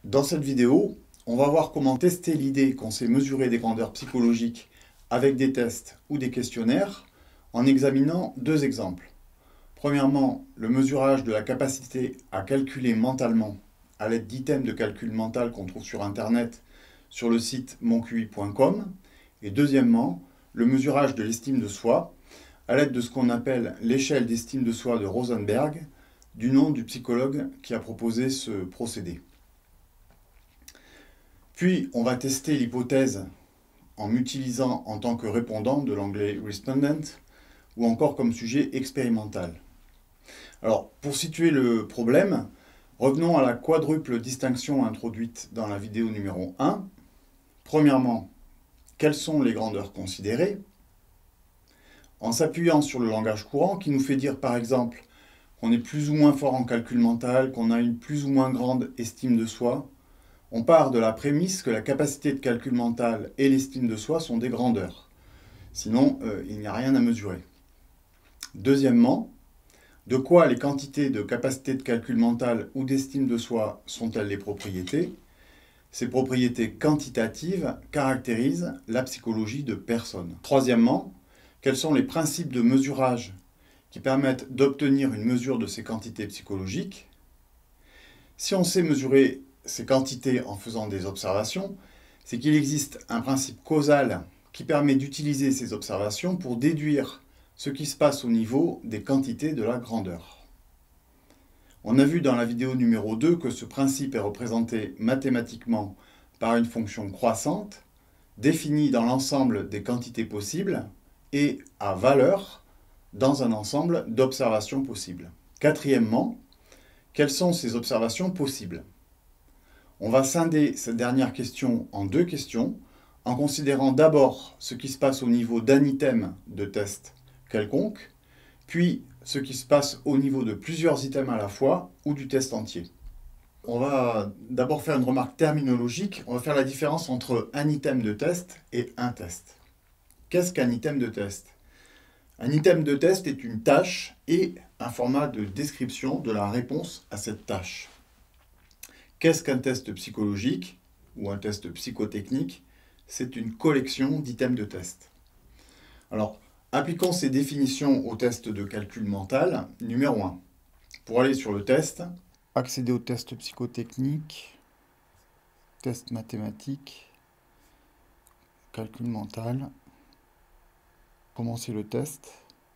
Dans cette vidéo, on va voir comment tester l'idée qu'on sait mesurer des grandeurs psychologiques avec des tests ou des questionnaires en examinant deux exemples. Premièrement, le mesurage de la capacité à calculer mentalement à l'aide d'items de calcul mental qu'on trouve sur Internet sur le site monqui.com. Et deuxièmement, le mesurage de l'estime de soi à l'aide de ce qu'on appelle l'échelle d'estime de soi de Rosenberg, du nom du psychologue qui a proposé ce procédé. Puis, on va tester l'hypothèse en m'utilisant en tant que répondant de l'anglais respondent ou encore comme sujet expérimental. Alors, pour situer le problème, revenons à la quadruple distinction introduite dans la vidéo numéro 1. Premièrement, quelles sont les grandeurs considérées? En s'appuyant sur le langage courant qui nous fait dire par exemple qu'on est plus ou moins fort en calcul mental, qu'on a une plus ou moins grande estime de soi, on part de la prémisse que la capacité de calcul mental et l'estime de soi sont des grandeurs. Sinon, il n'y a rien à mesurer. Deuxièmement, de quoi les quantités de capacité de calcul mental ou d'estime de soi sont-elles les propriétés? Ces propriétés quantitatives caractérisent la psychologie de personne. Troisièmement, quels sont les principes de mesurage qui permettent d'obtenir une mesure de ces quantités psychologiques? Si on sait mesurer ces quantités en faisant des observations, c'est qu'il existe un principe causal qui permet d'utiliser ces observations pour déduire ce qui se passe au niveau des quantités de la grandeur. On a vu dans la vidéo numéro 2 que ce principe est représenté mathématiquement par une fonction croissante, définie dans l'ensemble des quantités possibles et à valeur dans un ensemble d'observations possibles. Quatrièmement, quelles sont ces observations possibles? On va scinder cette dernière question en deux questions, en considérant d'abord ce qui se passe au niveau d'un item de test quelconque, puis ce qui se passe au niveau de plusieurs items à la fois ou du test entier. On va d'abord faire une remarque terminologique. On va faire la différence entre un item de test et un test. Qu'est-ce qu'un item de test? Un item de test est une tâche et un format de description de la réponse à cette tâche. Qu'est-ce qu'un test psychologique ou un test psychotechnique? C'est une collection d'items de test. Alors, appliquons ces définitions au test de calcul mental. Numéro 1. Pour aller sur le test, accéder au test psychotechnique, test mathématique, calcul mental, commencer le test.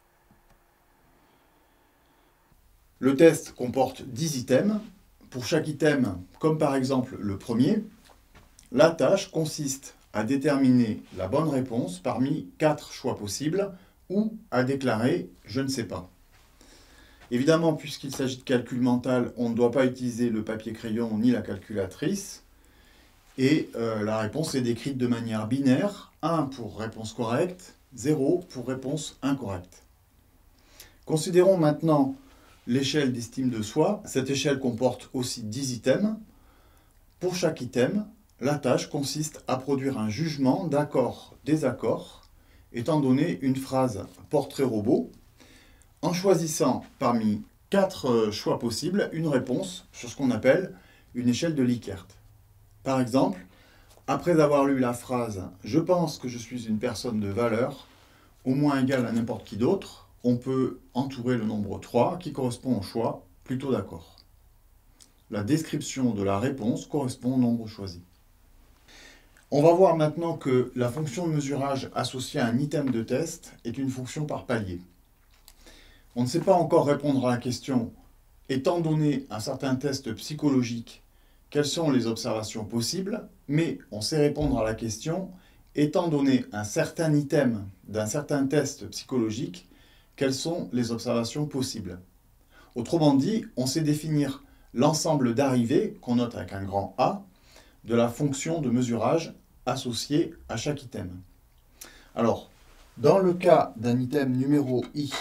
Le test comporte 10 items. Pour chaque item, comme par exemple le premier, la tâche consiste à déterminer la bonne réponse parmi 4 choix possibles ou à déclarer « je ne sais pas ». Évidemment, puisqu'il s'agit de calcul mental, on ne doit pas utiliser le papier-crayon ni la calculatrice. Et la réponse est décrite de manière binaire, 1 pour réponse correcte, 0 pour réponse incorrecte. Considérons maintenant l'échelle d'estime de soi. Cette échelle comporte aussi 10 items. Pour chaque item, la tâche consiste à produire un jugement d'accord-désaccord, étant donné une phrase portrait robot, en choisissant parmi 4 choix possibles une réponse sur ce qu'on appelle une échelle de Likert. Par exemple, après avoir lu la phrase « Je pense que je suis une personne de valeur, au moins égale à n'importe qui d'autre », on peut entourer le nombre 3 qui correspond au choix « plutôt d'accord ». La description de la réponse correspond au nombre choisi. On va voir maintenant que la fonction de mesurage associée à un item de test est une fonction par palier. On ne sait pas encore répondre à la question « Étant donné un certain test psychologique, quelles sont les observations possibles ?» mais on sait répondre à la question « Étant donné un certain item d'un certain test psychologique, quelles sont les observations possibles ?» Autrement dit, on sait définir l'ensemble d'arrivées, qu'on note avec un grand A, de la fonction de mesurage associée à chaque item. Alors, dans le cas d'un item numéro I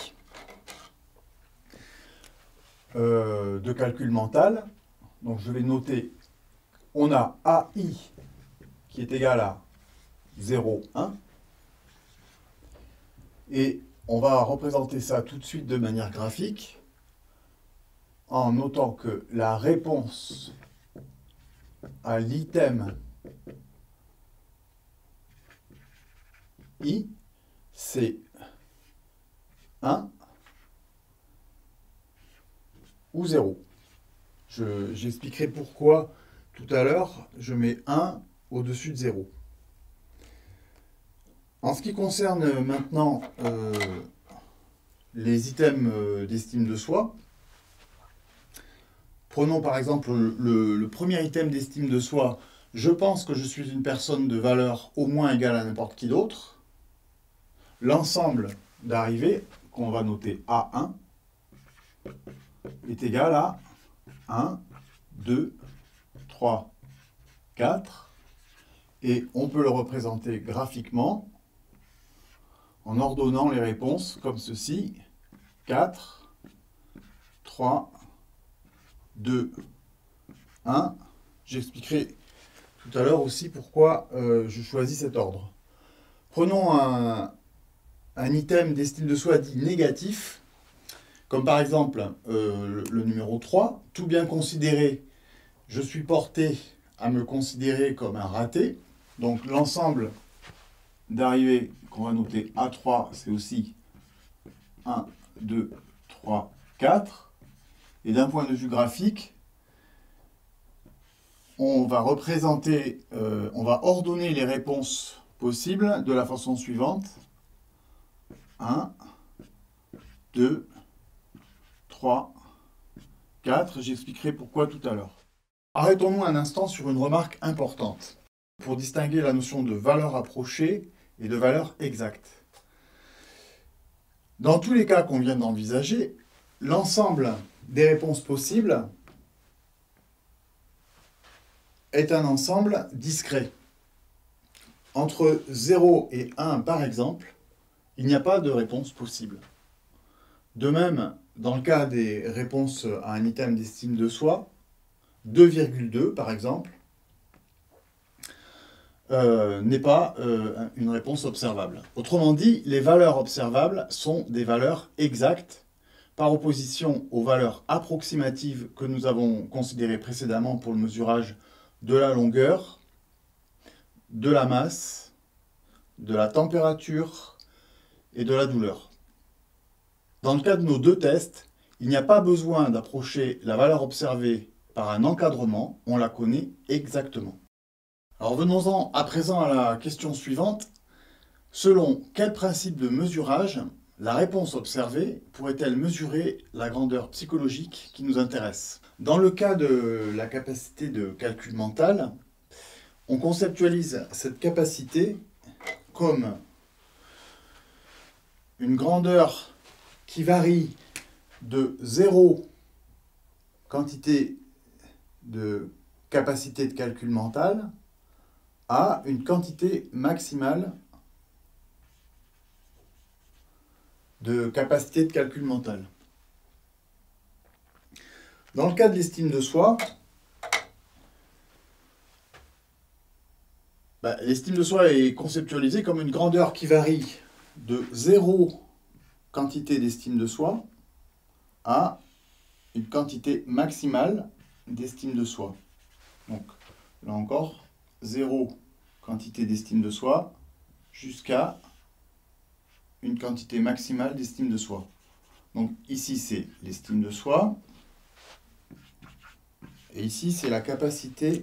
de calcul mental, donc je vais noter, on a AI qui est égal à 0, 1, et on va représenter ça tout de suite de manière graphique, en notant que la réponse à l'item I, c'est 1 ou 0. J'expliquerai pourquoi tout à l'heure je mets 1 au-dessus de 0. En ce qui concerne maintenant les items d'estime de soi, prenons par exemple le premier item d'estime de soi. Je pense que je suis une personne de valeur au moins égale à n'importe qui d'autre. L'ensemble d'arrivée, qu'on va noter A1, est égal à 1, 2, 3, 4. Et on peut le représenter graphiquement en ordonnant les réponses comme ceci. 4, 3, 2, 1. J'expliquerai tout à l'heure aussi pourquoi je choisis cet ordre. Prenons un item d'estime de soi dit négatif, comme par exemple le numéro 3. Tout bien considéré, je suis porté à me considérer comme un raté. Donc l'ensemble d'arrivée qu'on va noter A3, c'est aussi 1, 2, 3, 4. Et d'un point de vue graphique, on va représenter, on va ordonner les réponses possibles de la façon suivante. 1, 2, 3, 4. J'expliquerai pourquoi tout à l'heure. Arrêtons-nous un instant sur une remarque importante pour distinguer la notion de valeur approchée et de valeur exacte. Dans tous les cas qu'on vient d'envisager, l'ensemble des réponses possibles est un ensemble discret. Entre 0 et 1, par exemple, il n'y a pas de réponse possible. De même, dans le cas des réponses à un item d'estime de soi, 2,2 par exemple, n'est pas une réponse observable. Autrement dit, les valeurs observables sont des valeurs exactes, par opposition aux valeurs approximatives que nous avons considérées précédemment pour le mesurage de la longueur, de la masse, de la température et de la douleur. Dans le cas de nos deux tests, il n'y a pas besoin d'approcher la valeur observée par un encadrement, on la connaît exactement. Alors venons-en à présent à la question suivante. Selon quel principe de mesurage la réponse observée pourrait-elle mesurer la grandeur psychologique qui nous intéresse? Dans le cas de la capacité de calcul mental, on conceptualise cette capacité comme une grandeur qui varie de 0 quantité de capacité de calcul mental à une quantité maximale de capacité de calcul mental. Dans le cas de l'estime de soi, l'estime de soi est conceptualisée comme une grandeur qui varie de 0 quantité d'estime de soi à une quantité maximale d'estime de soi. Donc, là encore, 0 quantité d'estime de soi jusqu'à une quantité maximale d'estime de soi. Donc ici, c'est l'estime de soi. Et ici, c'est la capacité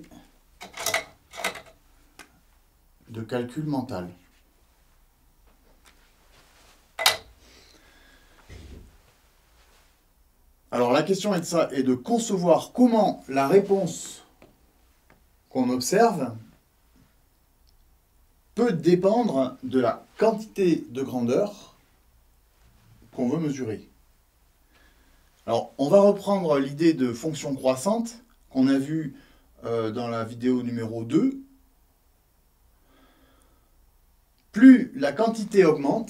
de calcul mental. Alors la question est de concevoir comment la réponse qu'on observe peut dépendre de la quantité de grandeur qu'on veut mesurer. Alors, on va reprendre l'idée de fonction croissante qu'on a vue dans la vidéo numéro 2. Plus la quantité augmente,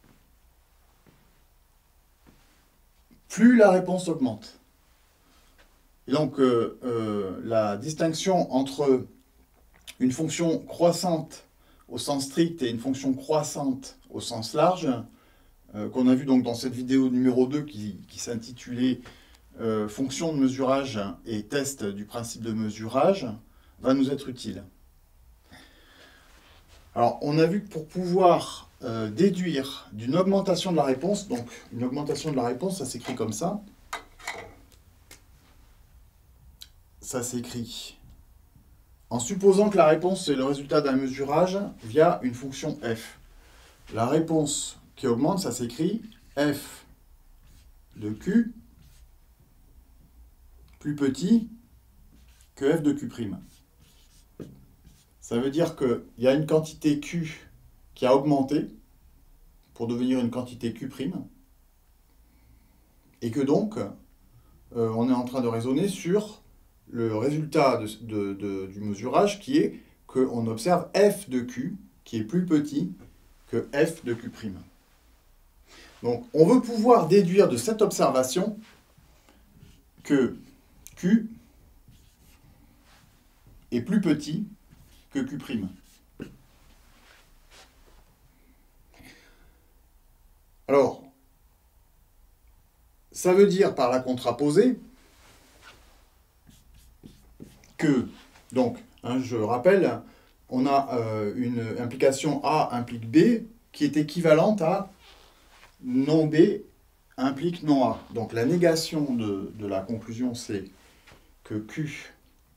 plus la réponse augmente. Et donc, la distinction entre une fonction croissante au sens strict et une fonction croissante au sens large, qu'on a vu donc dans cette vidéo numéro 2 qui s'intitulait Fonction de mesurage et test du principe de mesurage, va nous être utile. Alors, on a vu que pour pouvoir déduire d'une augmentation de la réponse, donc une augmentation de la réponse, ça s'écrit comme ça. Ça s'écrit en supposant que la réponse est le résultat d'un mesurage via une fonction f. La réponse qui augmente, ça s'écrit f de q plus petit que f de q'. Ça veut dire qu'il y a une quantité q qui a augmenté pour devenir une quantité q', et que donc, on est en train de raisonner sur le résultat du mesurage qui est qu'on observe f de q qui est plus petit que f de q'. Donc, on veut pouvoir déduire de cette observation que q est plus petit que q'. Alors, ça veut dire par la contraposée que, donc, je rappelle, on a une implication A implique B qui est équivalente à non B implique non A. Donc la négation de la conclusion, c'est que Q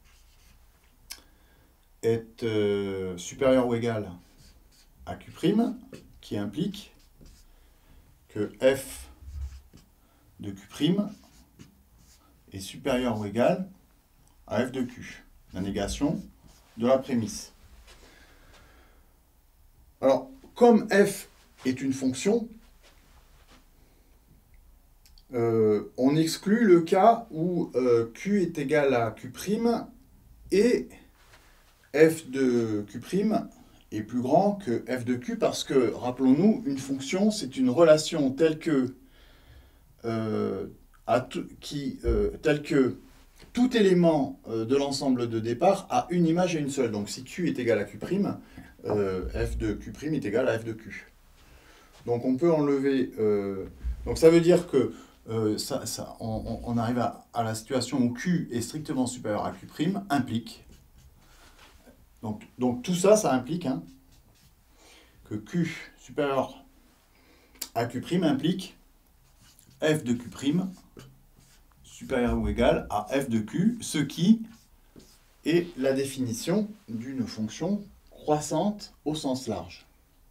est supérieur ou égal à Q', qui implique que F de Q' est supérieur ou égal à F de Q. La négation de la prémisse. Alors, comme F est une fonction, on exclut le cas où Q est égal à Q' et F de Q' est plus grand que F de Q parce que, rappelons-nous, une fonction, c'est une relation telle que, telle que tout élément de l'ensemble de départ a une image et une seule. Donc si Q est égal à Q', F de Q' est égal à F de Q. Donc on peut enlever... donc ça veut dire que on arrive à la situation où Q est strictement supérieur à Q', implique... Donc tout ça, ça implique que Q supérieur à Q' implique F de Q' supérieur ou égal à F de Q, ce qui est la définition d'une fonction croissante au sens large.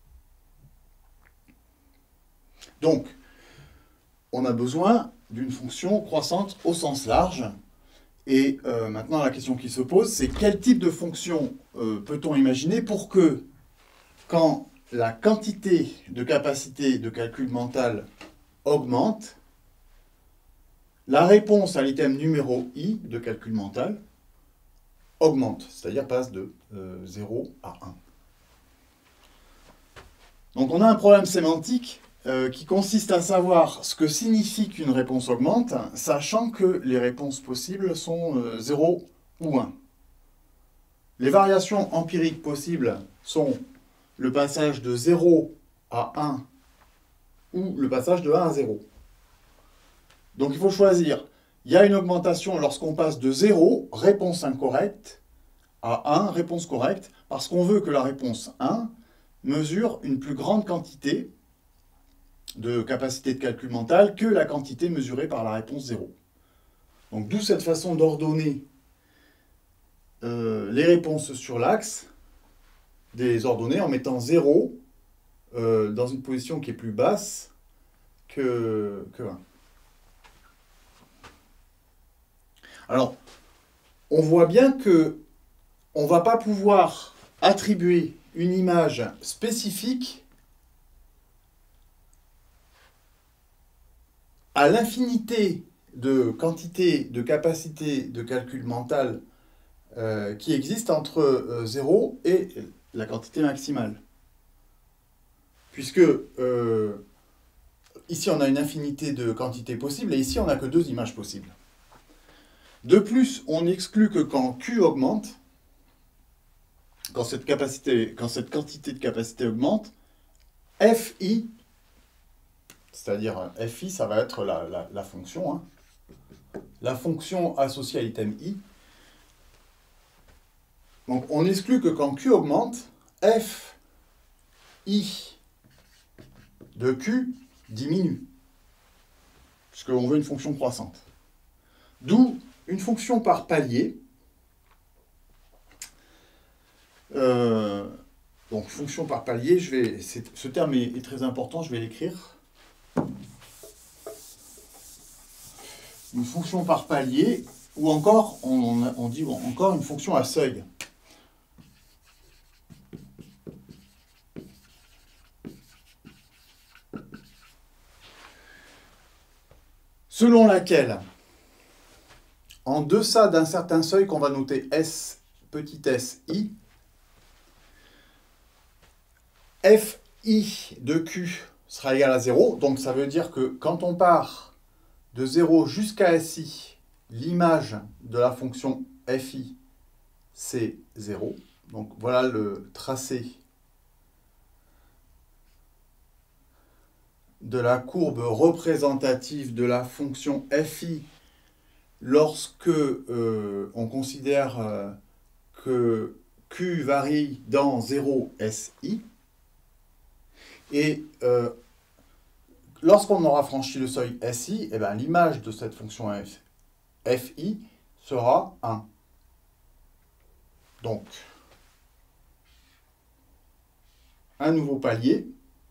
Donc, on a besoin d'une fonction croissante au sens large. Et maintenant, la question qui se pose, c'est quel type de fonction peut-on imaginer pour que, quand la quantité de capacité de calcul mental augmente, la réponse à l'item numéro I de calcul mental augmente, c'est-à-dire passe de 0 à 1. Donc on a un problème sémantique qui consiste à savoir ce que signifie qu'une réponse augmente, sachant que les réponses possibles sont 0 ou 1. Les variations empiriques possibles sont le passage de 0 à 1 ou le passage de 1 à 0. Donc il faut choisir. Il y a une augmentation lorsqu'on passe de 0, réponse incorrecte, à 1, réponse correcte, parce qu'on veut que la réponse 1 mesure une plus grande quantité de capacité de calcul mental que la quantité mesurée par la réponse 0. Donc d'où cette façon d'ordonner les réponses sur l'axe, des ordonnées en mettant 0 dans une position qui est plus basse que 1. Alors, on voit bien que on ne va pas pouvoir attribuer une image spécifique à l'infinité de quantités, de capacités de calcul mental qui existent entre 0 et la quantité maximale. Puisque ici on a une infinité de quantités possibles et ici on n'a que 2 images possibles. De plus, on exclut que quand Q augmente, quand cette quantité de capacité augmente, Fi, c'est-à-dire Fi, ça va être la fonction, la fonction associée à l'item I, Donc on exclut que quand Q augmente, f I de Q diminue, puisqu'on veut une fonction croissante. D'où une fonction par palier. Donc fonction par palier, ce terme est très important, je vais l'écrire. Une fonction par palier, ou encore, on dit encore une fonction à seuil. Selon laquelle, en deçà d'un certain seuil qu'on va noter S, petit s, I, fi de Q sera égal à 0. Donc ça veut dire que quand on part de 0 jusqu'à SI, l'image de la fonction fi, c'est 0. Donc voilà le tracé de la courbe représentative de la fonction fi lorsque on considère que Q varie dans 0 SI. Et lorsqu'on aura franchi le seuil SI, eh ben, l'image de cette fonction FI sera 1. Donc, un nouveau palier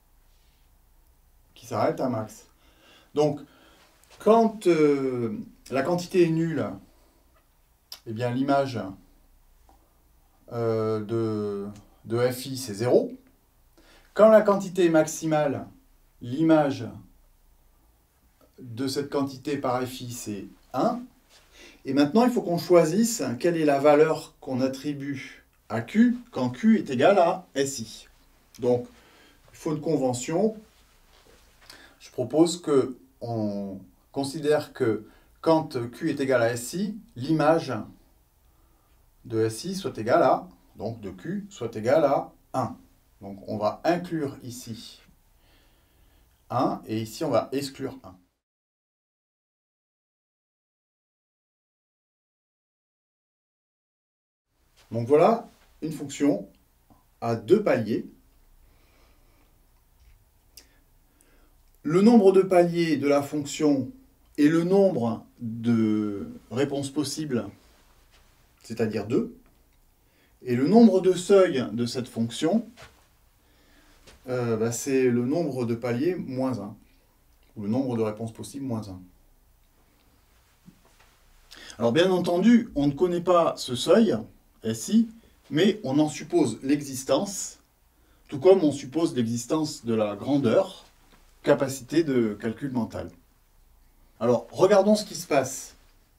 qui s'arrête à max. Donc, quand la quantité est nulle, eh bien l'image de FI c'est 0. Quand la quantité est maximale, l'image de cette quantité par FI, c'est 1. Et maintenant, il faut qu'on choisisse quelle est la valeur qu'on attribue à Q quand Q est égal à SI. Donc, il faut une convention. Je propose qu'on considère que quand Q est égal à SI, l'image de SI soit égale à, donc de Q, soit égale à 1. Donc on va inclure ici 1 et ici on va exclure 1. Donc voilà une fonction à deux paliers. Le nombre de paliers de la fonction et le nombre de réponses possibles, c'est-à-dire 2. Et le nombre de seuils de cette fonction, c'est le nombre de paliers moins 1, ou le nombre de réponses possibles moins 1. Alors bien entendu, on ne connaît pas ce seuil, SI, mais on en suppose l'existence, tout comme on suppose l'existence de la grandeur, capacité de calcul mental. Alors, regardons ce qui se passe.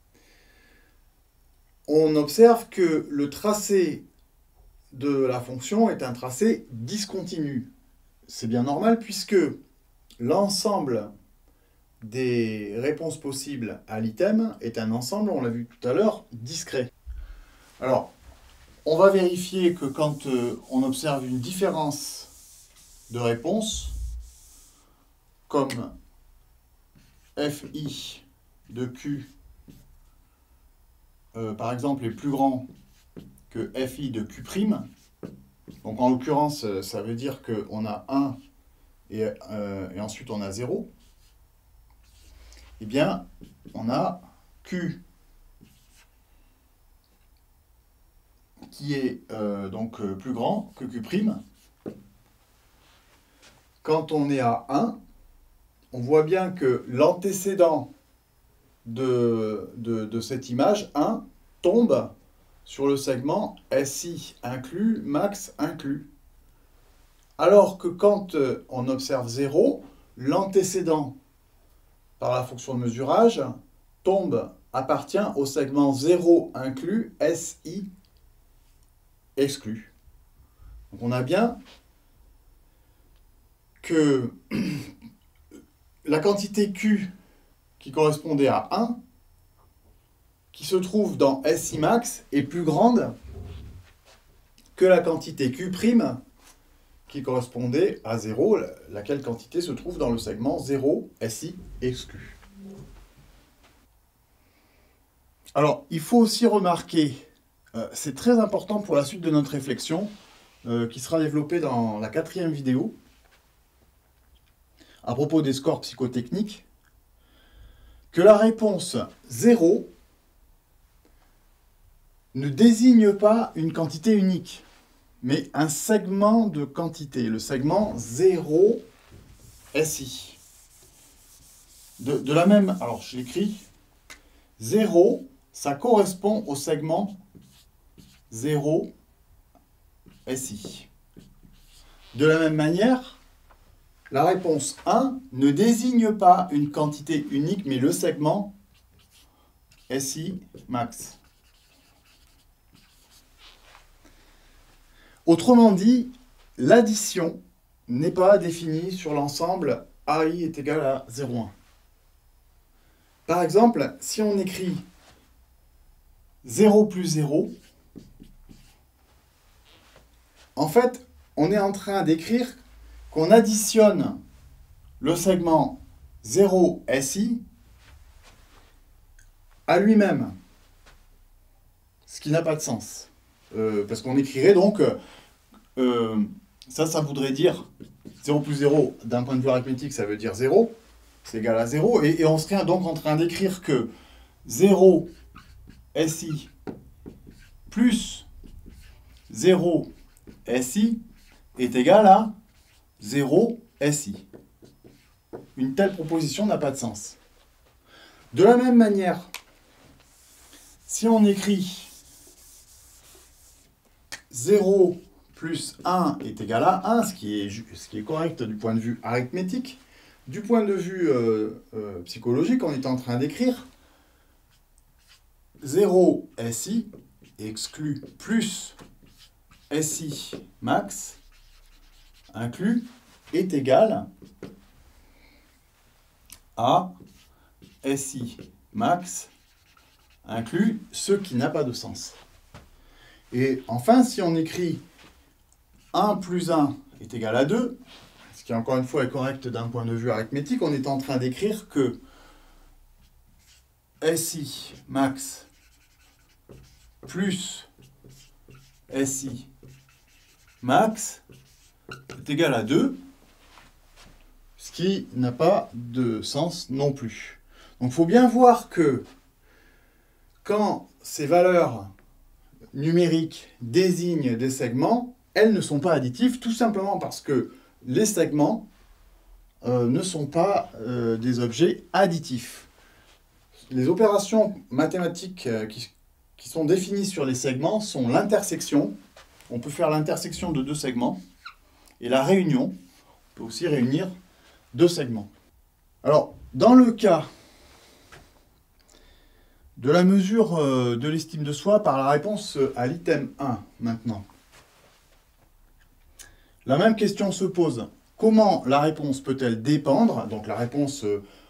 On observe que le tracé de la fonction est un tracé discontinu. C'est bien normal puisque l'ensemble des réponses possibles à l'item est un ensemble, on l'a vu tout à l'heure, discret. Alors, on va vérifier que quand on observe une différence de réponse, comme fi de q, par exemple, est plus grand que fi de q', donc en l'occurrence, ça veut dire qu'on a 1 et ensuite on a 0, eh bien, on a q qui est donc plus grand que q'. Quand on est à 1, on voit bien que l'antécédent de cette image, 1, tombe sur le segment SI inclus, max inclus. Alors que quand on observe 0, l'antécédent par la fonction de mesurage appartient au segment 0 inclus, SI exclu. Donc on a bien que la quantité Q qui correspondait à 1, qui se trouve dans SI max, est plus grande que la quantité Q' qui correspondait à 0, laquelle quantité se trouve dans le segment 0 SI exclu. Alors, il faut aussi remarquer C'est très important pour la suite de notre réflexion, qui sera développée dans la 4e vidéo, à propos des scores psychotechniques, que la réponse 0 ne désigne pas une quantité unique, mais un segment de quantité, le segment 0 SI. De la même, alors je l'écris, 0, ça correspond au segment 0 SI. De la même manière, la réponse 1 ne désigne pas une quantité unique, mais le segment SI max. Autrement dit, l'addition n'est pas définie sur l'ensemble AI est égal à 0,1. Par exemple, si on écrit 0 plus 0, en fait, on est en train d'écrire qu'on additionne le segment 0 SI à lui-même, ce qui n'a pas de sens. Parce qu'on écrirait donc, ça voudrait dire 0 plus 0, d'un point de vue arithmétique, ça veut dire 0, c'est égal à 0, et on serait donc en train d'écrire que 0 SI plus 0 SI est égal à 0 SI. Une telle proposition n'a pas de sens. De la même manière, si on écrit 0 plus 1 est égal à 1, ce qui est correct du point de vue arithmétique, du point de vue psychologique, on est en train d'écrire 0 SI exclut plus SI max inclus est égal à SI max inclus, ce qui n'a pas de sens. Et enfin, si on écrit 1 plus 1 est égal à 2, ce qui encore une fois est correct d'un point de vue arithmétique, on est en train d'écrire que SI max plus SI max est égal à 2, ce qui n'a pas de sens non plus. Donc il faut bien voir que quand ces valeurs numériques désignent des segments, elles ne sont pas additives, tout simplement parce que les segments ne sont pas des objets additifs. Les opérations mathématiques qui sont définies sur les segments sont l'intersection. On peut faire l'intersection de deux segments. Et la réunion, on peut aussi réunir deux segments. Alors, dans le cas de la mesure de l'estime de soi par la réponse à l'item 1, maintenant. La même question se pose. Comment la réponse peut-elle dépendre? Donc la réponse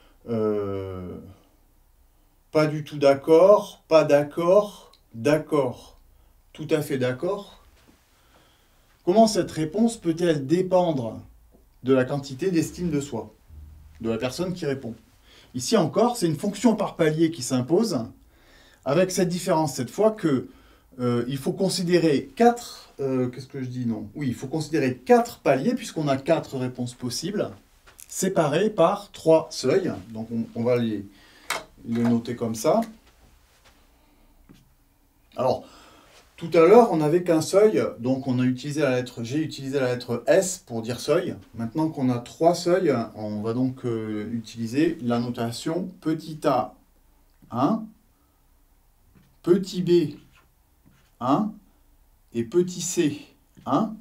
pas du tout d'accord, pas d'accord, d'accord, tout à fait d'accord. Comment cette réponse peut-elle dépendre de la quantité d'estime de soi de la personne qui répond? Ici encore, c'est une fonction par palier qui s'impose, avec cette différence cette fois que il faut considérer 4... qu'est-ce que je dis? Non. Oui, il faut considérer 4 paliers, puisqu'on a 4 réponses possibles, séparées par 3 seuils. Donc on va les noter comme ça. Alors, tout à l'heure, on n'avait qu'un seuil, donc on a utilisé la lettre G, utilisé la lettre S pour dire seuil. Maintenant qu'on a 3 seuils, on va donc utiliser la notation petit a 1, petit b 1 et petit c 1,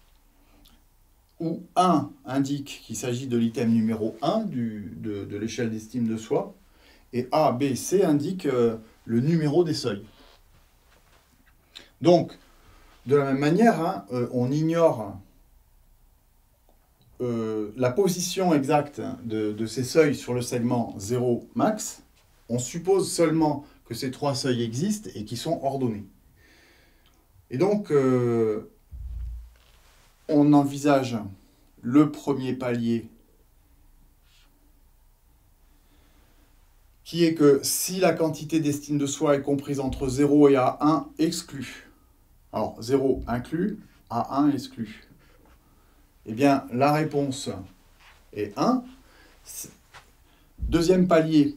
où 1 indique qu'il s'agit de l'item numéro 1 de l'échelle d'estime de soi, et A, B, C indique le numéro des seuils. Donc, de la même manière, on ignore la position exacte de ces seuils sur le segment 0 max. On suppose seulement que ces 3 seuils existent et qu'ils sont ordonnés. Et donc, on envisage le premier palier qui est que si la quantité d'estime de soi est comprise entre 0 et A1, exclu. Alors, 0 inclus, A1 exclu. Eh bien, la réponse est 1. Deuxième palier.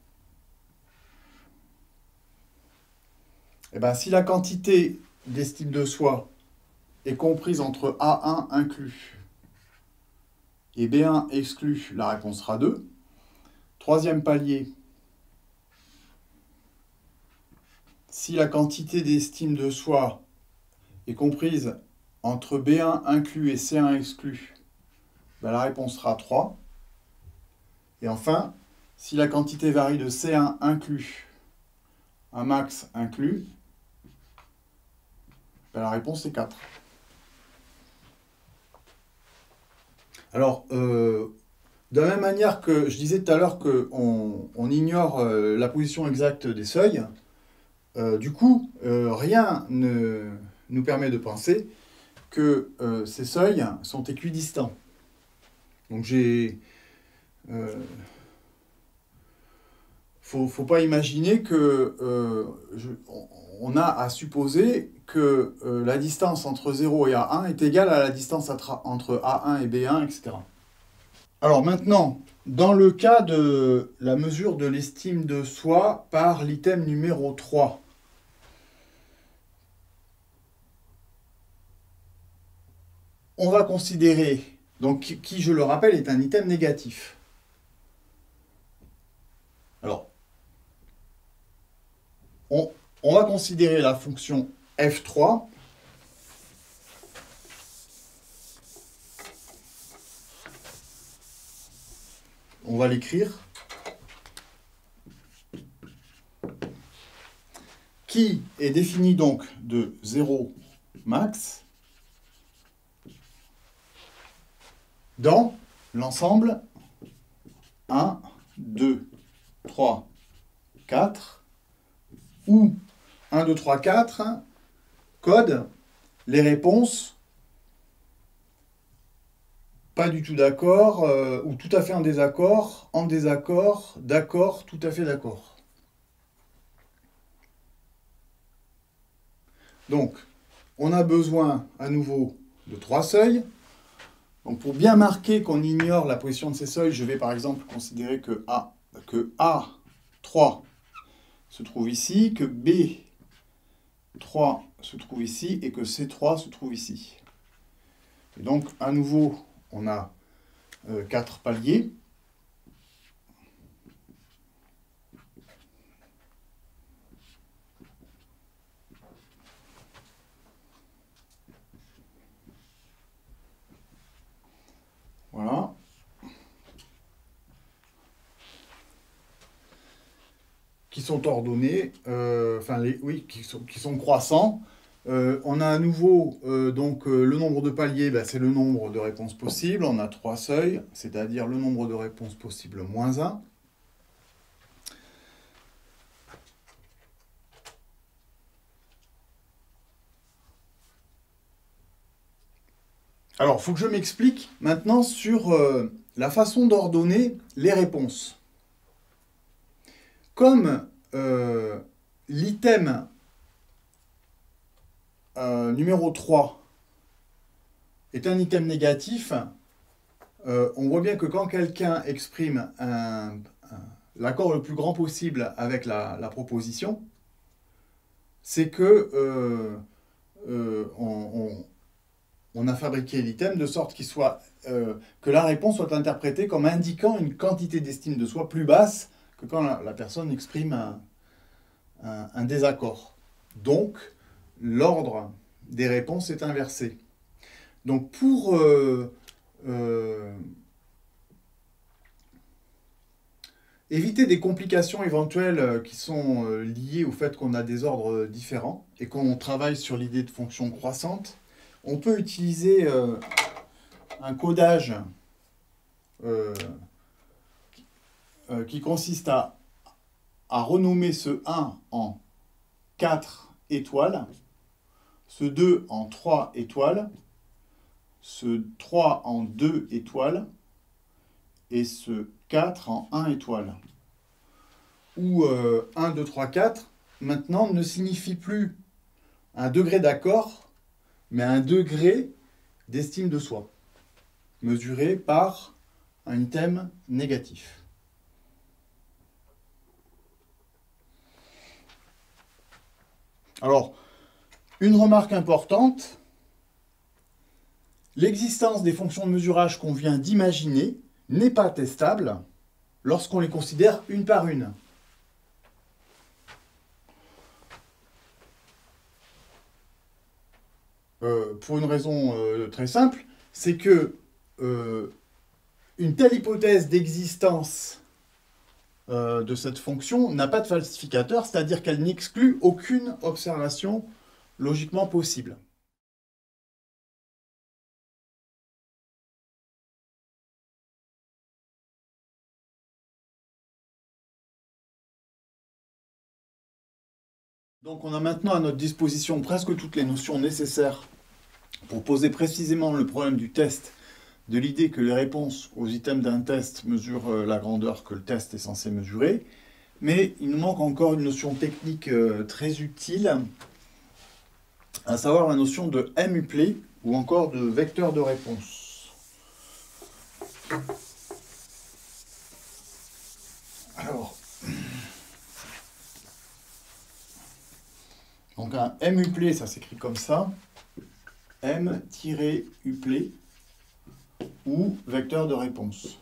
Eh bien, si la quantité d'estime de soi est comprise entre A1 inclus et B1 exclu, la réponse sera 2. Troisième palier. Si la quantité d'estime de soi est comprise entre B1 inclus et C1 exclu, ben la réponse sera 3. Et enfin, si la quantité varie de C1 inclus à max inclus, ben la réponse est 4. Alors, de la même manière que je disais tout à l'heure qu'on ignore la position exacte des seuils, du coup, rien ne nous permet de penser que ces seuils sont équidistants. Donc faut pas imaginer que on a à supposer que la distance entre 0 et A1 est égale à la distance entre A1 et B1, etc. Alors maintenant, dans le cas de la mesure de l'estime de soi par l'item numéro 3, on va considérer, donc qui je le rappelle est un item négatif. Alors, on va considérer la fonction f3 on va l'écrire, qui est définie donc de 0 max dans l'ensemble 1, 2, 3, 4, où 1, 2, 3, 4 code les réponses pas du tout d'accord, ou tout à fait en désaccord, d'accord, tout à fait d'accord. Donc, on a besoin à nouveau de 3 seuils. Donc, pour bien marquer qu'on ignore la position de ces seuils, je vais par exemple considérer que A3 se trouve ici, que B3 se trouve ici et que C3 se trouve ici. Et donc, à nouveau, on a 4 paliers. Voilà. Qui sont ordonnés, qui sont croissants. On a à nouveau le nombre de paliers, c'est le nombre de réponses possibles. On a 3 seuils, c'est-à-dire le nombre de réponses possibles moins 1. Alors, il faut que je m'explique maintenant sur la façon d'ordonner les réponses. Comme l'item numéro 3 est un item négatif, on voit bien que quand quelqu'un exprime l'accord le plus grand possible avec la proposition, c'est que on a fabriqué l'item de sorte que la réponse soit interprétée comme indiquant une quantité d'estime de soi plus basse que quand la personne exprime un désaccord. Donc, l'ordre des réponses est inversé. Donc, pour éviter des complications éventuelles qui sont liées au fait qu'on a des ordres différents et qu'on travaille sur l'idée de fonction croissante, on peut utiliser un codage qui consiste à renommer ce 1 en 4 étoiles, ce 2 en 3 étoiles, ce 3 en 2 étoiles et ce 4 en 1 étoile. ou 1, 2, 3, 4, maintenant ne signifie plus un degré d'accord, mais un degré d'estime de soi, mesuré par un item négatif. Alors, une remarque importante, l'existence des fonctions de mesurage qu'on vient d'imaginer n'est pas testable lorsqu'on les considère une par une. Pour une raison très simple, c'est que une telle hypothèse d'existence de cette fonction n'a pas de falsificateur, c'est-à-dire qu'elle n'exclut aucune observation logiquement possible. Donc on a maintenant à notre disposition presque toutes les notions nécessaires pour poser précisément le problème du test, de l'idée que les réponses aux items d'un test mesurent la grandeur que le test est censé mesurer. Mais il nous manque encore une notion technique très utile, à savoir la notion de M-uplet ou encore de vecteur de réponse. Alors, donc un M-uplet, ça s'écrit comme ça, M-uplet ou vecteur de réponse.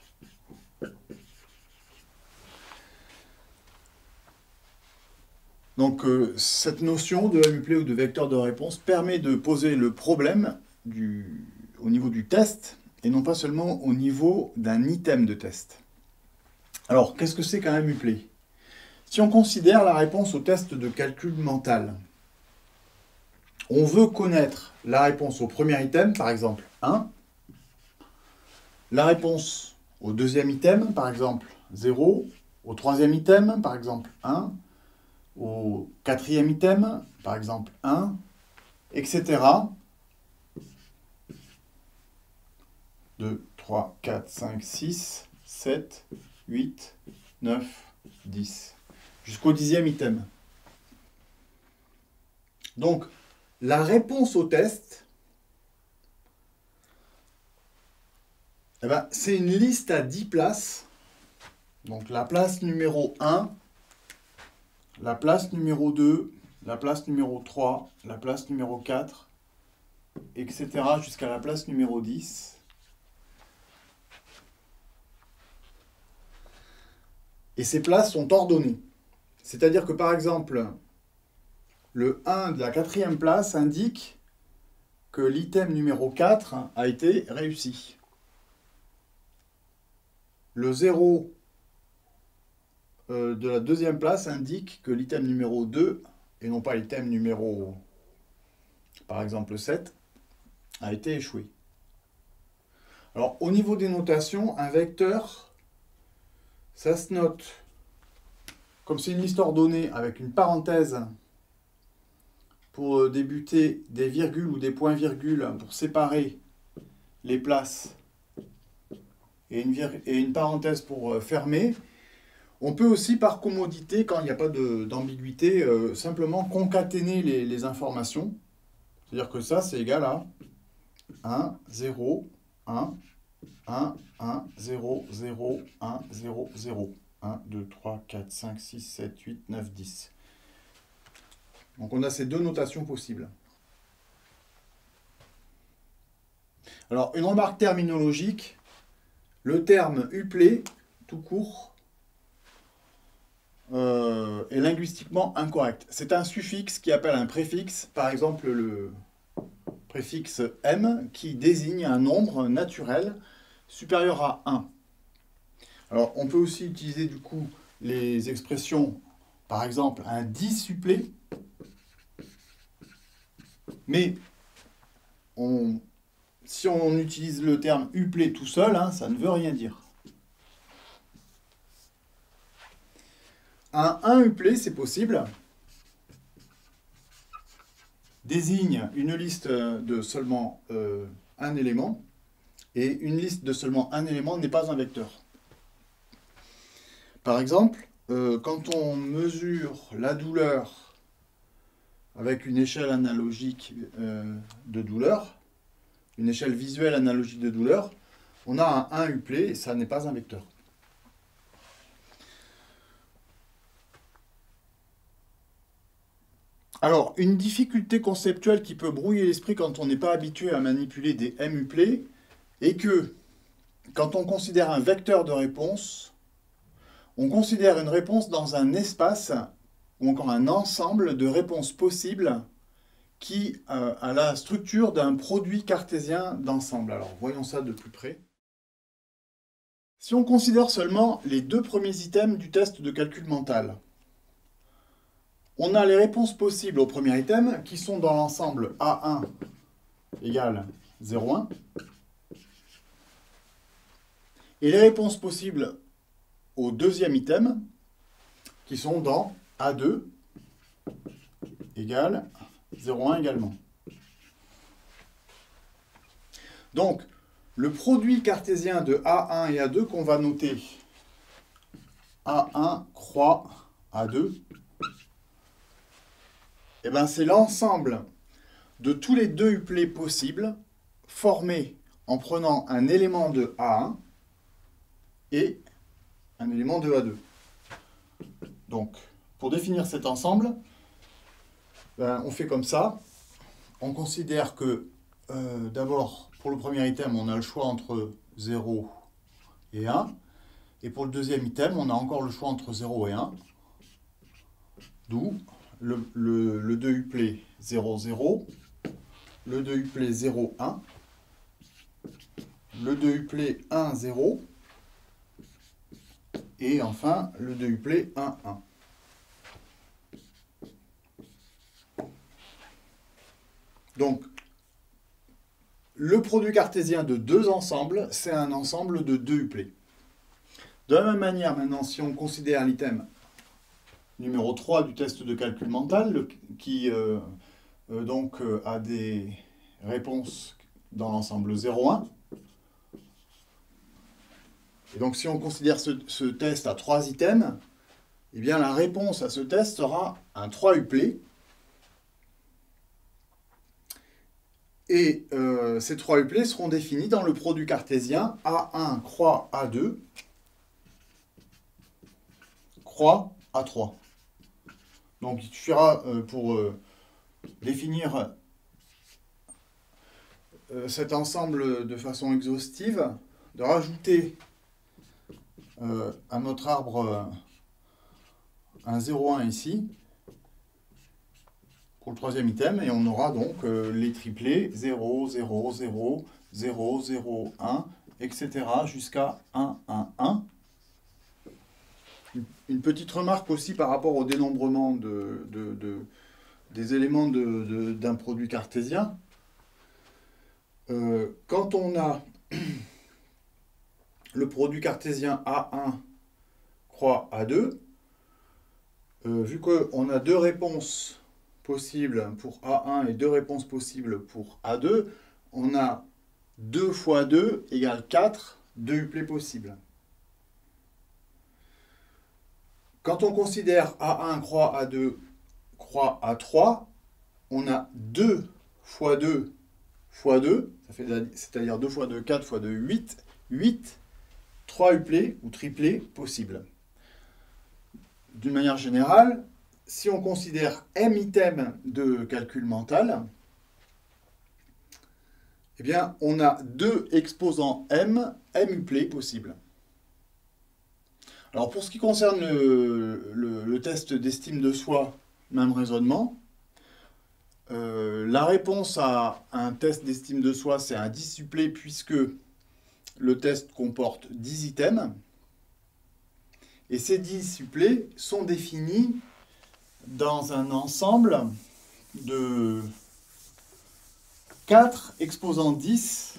Donc cette notion de M-uplet ou de vecteur de réponse permet de poser le problème au niveau du test et non pas seulement au niveau d'un item de test. Alors, qu'est-ce que c'est qu'un M-uplet? Si on considère la réponse au test de calcul mental, on veut connaître la réponse au premier item, par exemple 1, la réponse au deuxième item, par exemple 0, au troisième item, par exemple 1, au quatrième item, par exemple 1, etc. 2, 3, 4, 5, 6, 7, 8, 9, 10. Jusqu'au 10e item. Donc, la réponse au test, eh ben, c'est une liste à 10 places. Donc, la place numéro 1, la place numéro 2, la place numéro 3, la place numéro 4, etc. jusqu'à la place numéro 10. Et ces places sont ordonnées. C'est-à-dire que par exemple, le 1 de la 4e place indique que l'item numéro 4 a été réussi. Le 0 de la 2e place indique que l'item numéro 2, et non pas l'item numéro, par exemple 7, a été échoué. Alors, au niveau des notations, un vecteur, ça se note, comme c'est une liste ordonnée avec une parenthèse pour débuter des virgules ou des points-virgules pour séparer les places et une parenthèse pour fermer. On peut aussi, par commodité, quand il n'y a pas d'ambiguïté, simplement concaténer les informations. C'est-à-dire que ça, c'est égal à 1, 0, 1, 1, 1, 0, 0, 1, 0, 0. 1, 2, 3, 4, 5, 6, 7, 8, 9, 10. Donc on a ces deux notations possibles. Alors, une remarque terminologique. Le terme uplet, tout court, est linguistiquement incorrect. C'est un suffixe qui appelle un préfixe, par exemple le préfixe m, qui désigne un nombre naturel supérieur à 1. Alors, on peut aussi utiliser du coup les expressions, par exemple, un disuplet, mais si on utilise le terme uplet tout seul, ça ne veut rien dire. Un uplet, c'est possible, désigne une liste de seulement un élément, et une liste de seulement un élément n'est pas un vecteur. Par exemple, quand on mesure la douleur avec une échelle analogique de douleur, une échelle visuelle analogique de douleur, on a un 1 uplé et ça n'est pas un vecteur. Alors, une difficulté conceptuelle qui peut brouiller l'esprit quand on n'est pas habitué à manipuler des M uplés est que quand on considère un vecteur de réponse, on considère une réponse dans un espace ou encore un ensemble de réponses possibles qui a la structure d'un produit cartésien d'ensemble. Alors, voyons ça de plus près. Si on considère seulement les deux premiers items du test de calcul mental, on a les réponses possibles au premier item qui sont dans l'ensemble A1 égale 0,1 et les réponses possibles au deuxième item qui sont dans A2 égale 0,1 également. Donc, le produit cartésien de A1 et A2 qu'on va noter, A1 croix A2, eh ben, c'est l'ensemble de tous les deux uplés possibles formés en prenant un élément de A1 et un élément de A2. Donc, pour définir cet ensemble, ben, on fait comme ça. On considère que, d'abord, pour le premier item, on a le choix entre 0 et 1. Et pour le deuxième item, on a encore le choix entre 0 et 1. D'où le 2 uplé 0, 0, le 2 uplé 0, 1, le 2 uplé 1, 0, et enfin le 2 uplé 1, 1. Donc, le produit cartésien de deux ensembles, c'est un ensemble de deux uplés. De la même manière, maintenant, si on considère l'item numéro 3 du test de calcul mental, qui donc a des réponses dans l'ensemble 0, 1. Et donc si on considère ce test à 3 items, eh bien la réponse à ce test sera un 3 uplé. Et ces 3 uplés seront définis dans le produit cartésien A1 croix A2 croix A3. Donc il suffira pour définir cet ensemble de façon exhaustive de rajouter à notre arbre un 0,1 ici pour le troisième item et on aura donc les triplés 0, 0, 0, 0, 0, 1, etc. jusqu'à 1, 1, 1. Une petite remarque aussi par rapport au dénombrement des éléments d'un produit cartésien. Quand on a le produit cartésien A1 croix A2, vu qu'on a deux réponses possibles pour A1 et deux réponses possibles pour A2, on a 2 fois 2 égale 4, 2 uplés possibles. Quand on considère A1 croix A2 croix A3, on a 2 fois 2 fois 2, c'est-à-dire 2 fois 2, 4 fois 2, 8, 8, 3 uplés ou triplés possibles. D'une manière générale, si on considère M items de calcul mental, eh bien, on a 2 exposants M uplés possibles. Alors, pour ce qui concerne le test d'estime de soi, même raisonnement. La réponse à un test d'estime de soi, c'est un 10 supplé puisque le test comporte 10 items. Et ces 10 supplés sont définis dans un ensemble de 4 exposants 10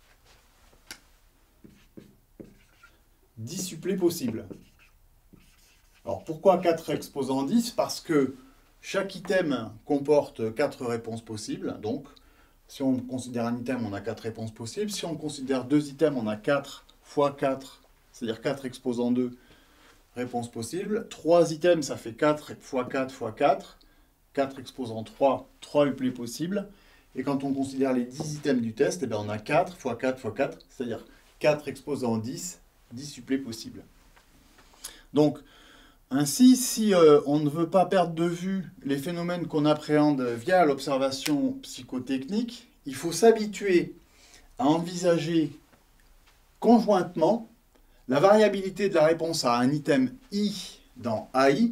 supplés possibles. Alors pourquoi 4 exposants 10? Parce que chaque item comporte 4 réponses possibles. Donc, si on considère un item, on a 4 réponses possibles. Si on considère 2 items, on a 4 fois 4, c'est-à-dire 4 exposants 2 réponses possibles. 3 items, ça fait 4 fois 4 fois 4. 4 exposant 3, 3 uplets possibles. Et quand on considère les 10 items du test, eh bien on a 4 fois 4 fois 4, c'est-à-dire 4 exposant 10, 10 uplets possibles. Donc, ainsi, si on ne veut pas perdre de vue les phénomènes qu'on appréhende via l'observation psychotechnique, il faut s'habituer à envisager conjointement la variabilité de la réponse à un item I dans AI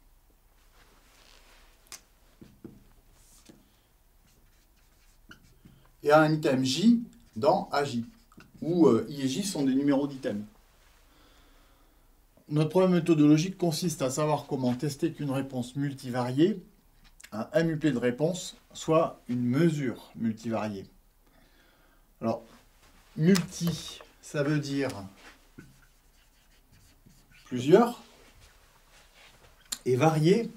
et à un item J dans AJ, où I et J sont des numéros d'items. Notre problème méthodologique consiste à savoir comment tester qu'une réponse multivariée, un MUP de réponse, soit une mesure multivariée. Alors, multi, ça veut dire plusieurs, et varié,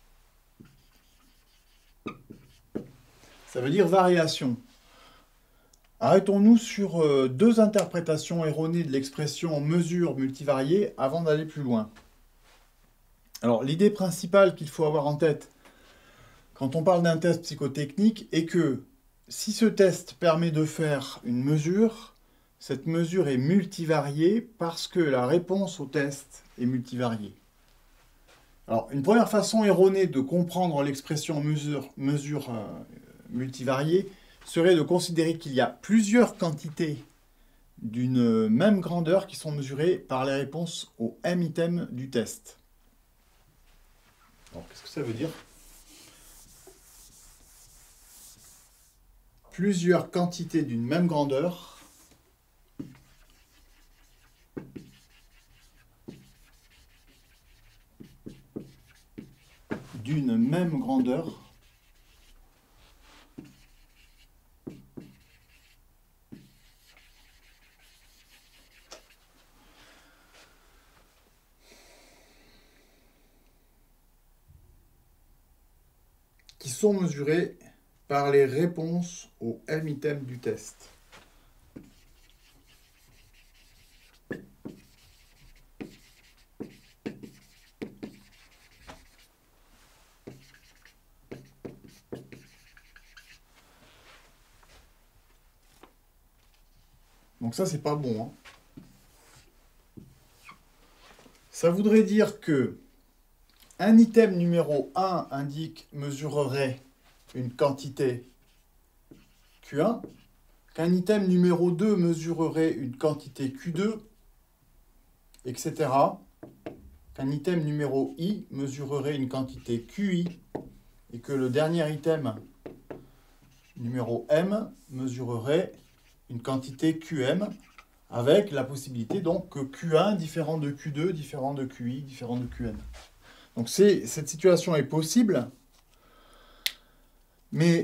ça veut dire variation. Arrêtons-nous sur 2 interprétations erronées de l'expression mesure multivariée avant d'aller plus loin. Alors, l'idée principale qu'il faut avoir en tête quand on parle d'un test psychotechnique est que si ce test permet de faire une mesure, cette mesure est multivariée parce que la réponse au test est multivariée. Alors, une première façon erronée de comprendre l'expression mesure multivariée serait de considérer qu'il y a plusieurs quantités d'une même grandeur qui sont mesurées par les réponses au M item du test. Alors, qu'est-ce que ça veut dire? Plusieurs quantités d'une même grandeur qui sont mesurées par les réponses au M item du test. Donc ça, c'est pas bon, hein. Ça voudrait dire que un item numéro 1 mesurerait une quantité Q1, qu'un item numéro 2 mesurerait une quantité Q2, etc. Qu'un item numéro I mesurerait une quantité QI, et que le dernier item numéro M mesurerait une quantité QM, avec la possibilité donc que Q1 différent de Q2, différent de QI, différent de QN. Donc cette situation est possible, mais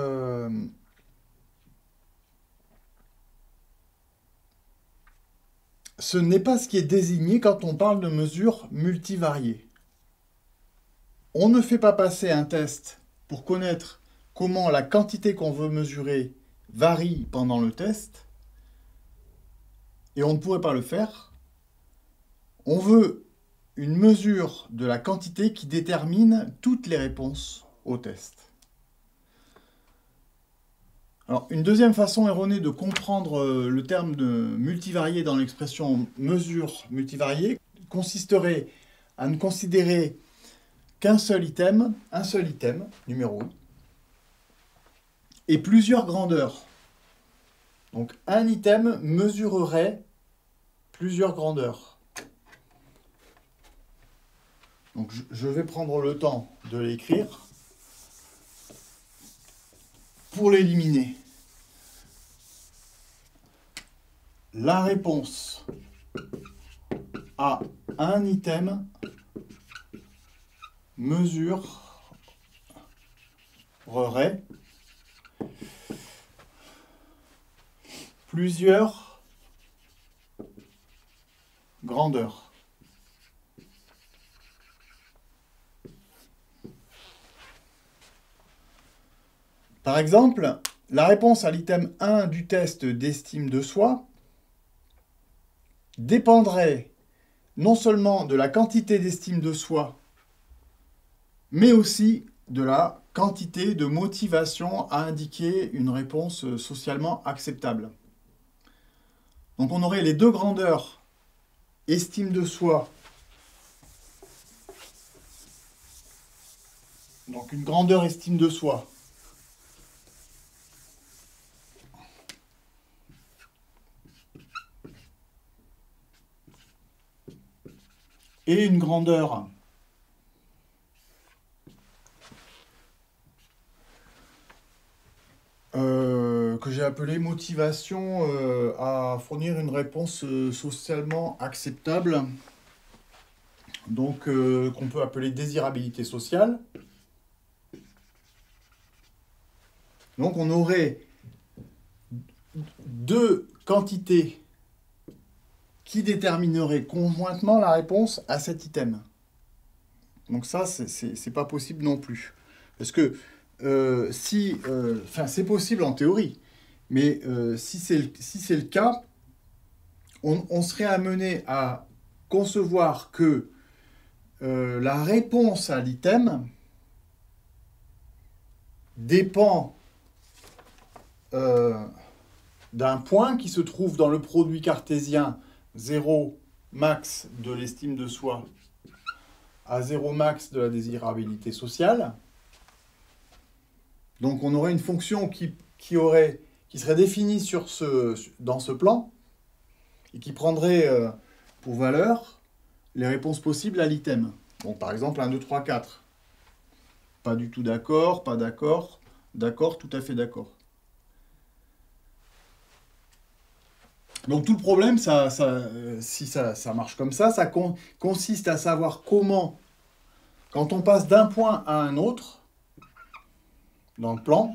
ce n'est pas ce qui est désigné quand on parle de mesures multivariées. On ne fait pas passer un test pour connaître comment la quantité qu'on veut mesurer varie pendant le test, et on ne pourrait pas le faire. On veut une mesure de la quantité qui détermine toutes les réponses au test. Alors, une deuxième façon erronée de comprendre le terme de multivarié dans l'expression mesure multivariée consisterait à ne considérer qu'un seul item, numéro 1, et plusieurs grandeurs. Donc, un item mesurerait plusieurs grandeurs. Donc, je vais prendre le temps de l'écrire pour l'éliminer. La réponse à un item mesurerait plusieurs grandeurs. Par exemple, la réponse à l'item 1 du test d'estime de soi dépendrait non seulement de la quantité d'estime de soi, mais aussi de la quantité de motivation à indiquer une réponse socialement acceptable. Donc on aurait les deux grandeurs, estime de soi, donc une grandeur estime de soi, et une grandeur que j'ai appelée motivation à fournir une réponse socialement acceptable, donc qu'on peut appeler désirabilité sociale. Donc on aurait deux quantités qui détermineraient conjointement la réponse à cet item. Donc ça, c'est pas possible non plus. Parce que c'est possible en théorie, mais si c'est le cas, on serait amené à concevoir que la réponse à l'item dépend d'un point qui se trouve dans le produit cartésien 0 max de l'estime de soi à 0 max de la désirabilité sociale. Donc on aurait une fonction qui serait définie dans ce plan et qui prendrait pour valeur les réponses possibles à l'item. Donc par exemple 1, 2, 3, 4. Pas du tout d'accord, pas d'accord, d'accord, tout à fait d'accord. Donc tout le problème, si ça marche comme ça consiste à savoir comment, quand on passe d'un point à un autre, dans le plan,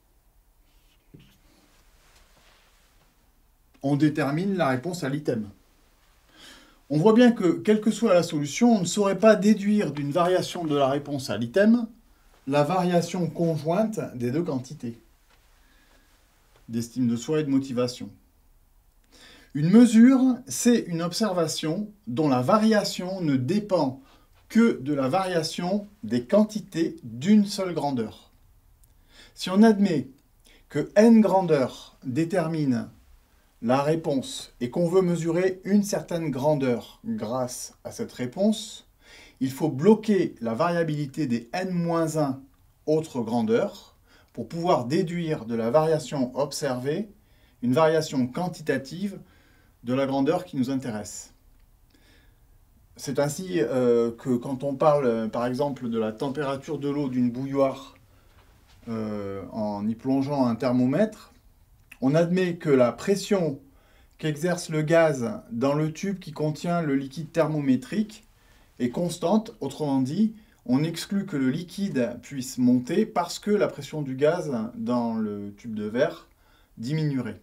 on détermine la réponse à l'item. On voit bien que, quelle que soit la solution, on ne saurait pas déduire d'une variation de la réponse à l'item la variation conjointe des deux quantités d'estime de soi et de motivation. Une mesure, c'est une observation dont la variation ne dépend que de la variation des quantités d'une seule grandeur. Si on admet que n grandeurs déterminent la réponse et qu'on veut mesurer une certaine grandeur grâce à cette réponse, il faut bloquer la variabilité des n-1 autres grandeurs pour pouvoir déduire de la variation observée une variation quantitative de la grandeur qui nous intéresse. C'est ainsi que quand on parle par exemple de la température de l'eau d'une bouilloire en y plongeant un thermomètre, on admet que la pression qu'exerce le gaz dans le tube qui contient le liquide thermométrique est constante. Autrement dit, on exclut que le liquide puisse monter parce que la pression du gaz dans le tube de verre diminuerait.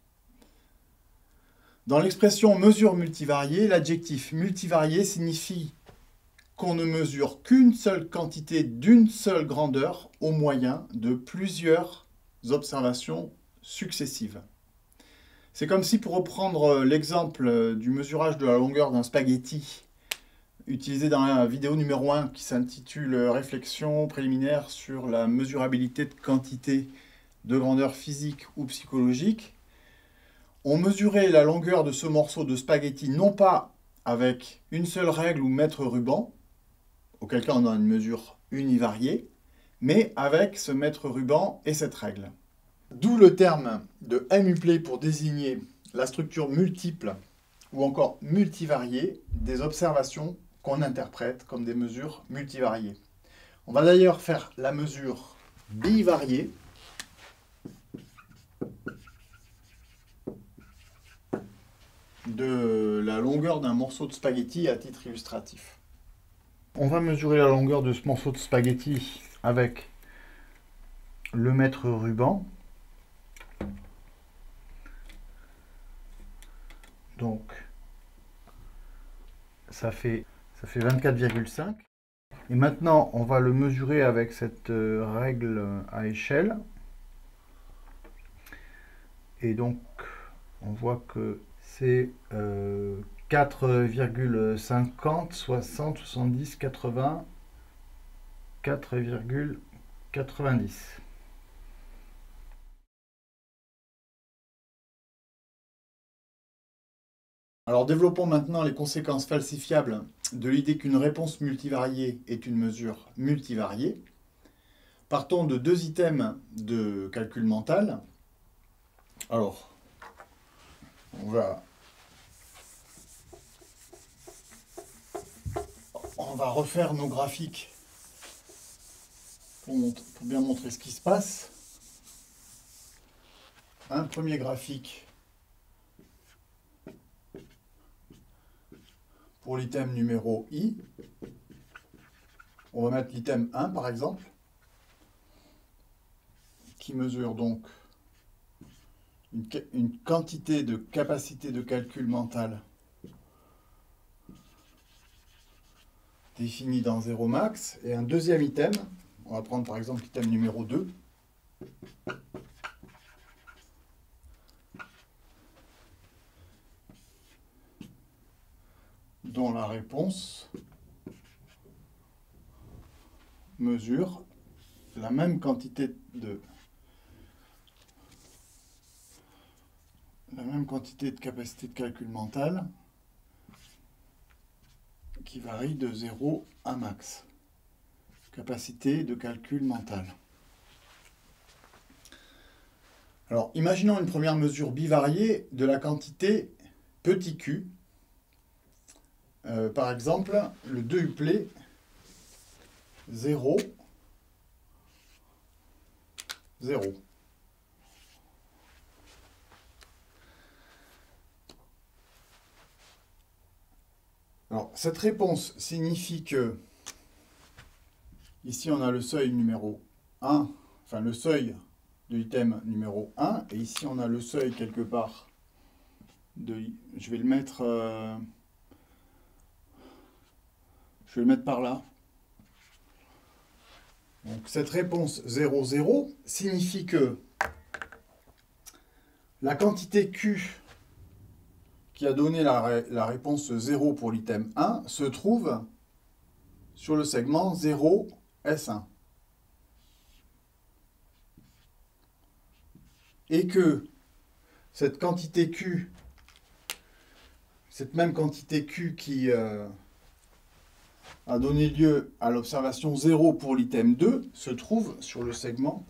Dans l'expression mesure multivariée, l'adjectif multivarié signifie qu'on ne mesure qu'une seule quantité d'une seule grandeur au moyen de plusieurs observations successives. C'est comme si, pour reprendre l'exemple du mesurage de la longueur d'un spaghetti, utilisé dans la vidéo numéro 1 qui s'intitule « Réflexion préliminaire sur la mesurabilité de quantité de grandeur physique ou psychologique », on mesurait la longueur de ce morceau de spaghetti non pas avec une seule règle ou mètre ruban, auquel cas on a une mesure univariée, mais avec ce mètre ruban et cette règle. D'où le terme de MUPLE pour désigner la structure multiple ou encore multivariée des observations qu'on interprète comme des mesures multivariées. On va d'ailleurs faire la mesure bivariée de la longueur d'un morceau de spaghetti à titre illustratif. On va mesurer la longueur de ce morceau de spaghetti avec le mètre ruban. Donc, ça fait 24,5. Et maintenant, on va le mesurer avec cette règle à échelle. Et donc, on voit que c'est 4,50, 60, 70, 80, 4,90. Alors développons maintenant les conséquences falsifiables de l'idée qu'une réponse multivariée est une mesure multivariée. Partons de deux items de calcul mental. Alors, on va refaire nos graphiques pour bien montrer ce qui se passe. Un premier graphique pour l'item numéro I. On va mettre l'item 1 par exemple, qui mesure donc une quantité de capacité de calcul mental définie dans 0 max, et un deuxième item, on va prendre par exemple l'item numéro 2, dont la réponse mesure la même quantité de capacité de calcul mental qui varie de 0 à max. Capacité de calcul mental. Alors, imaginons une première mesure bivariée de la quantité petit q. Par exemple, le 2 uplet 0, 0. Alors, cette réponse signifie que, ici on a le seuil numéro 1, enfin le seuil de l'item numéro 1, et ici on a le seuil quelque part de... Je vais le mettre par là. Donc cette réponse 0, 0 signifie que la quantité Q qui a donné la réponse 0 pour l'item 1 se trouve sur le segment 0, S1. Et que cette quantité Q, cette même quantité Q qui a donné lieu à l'observation 0 pour l'item 2 se trouve sur le segment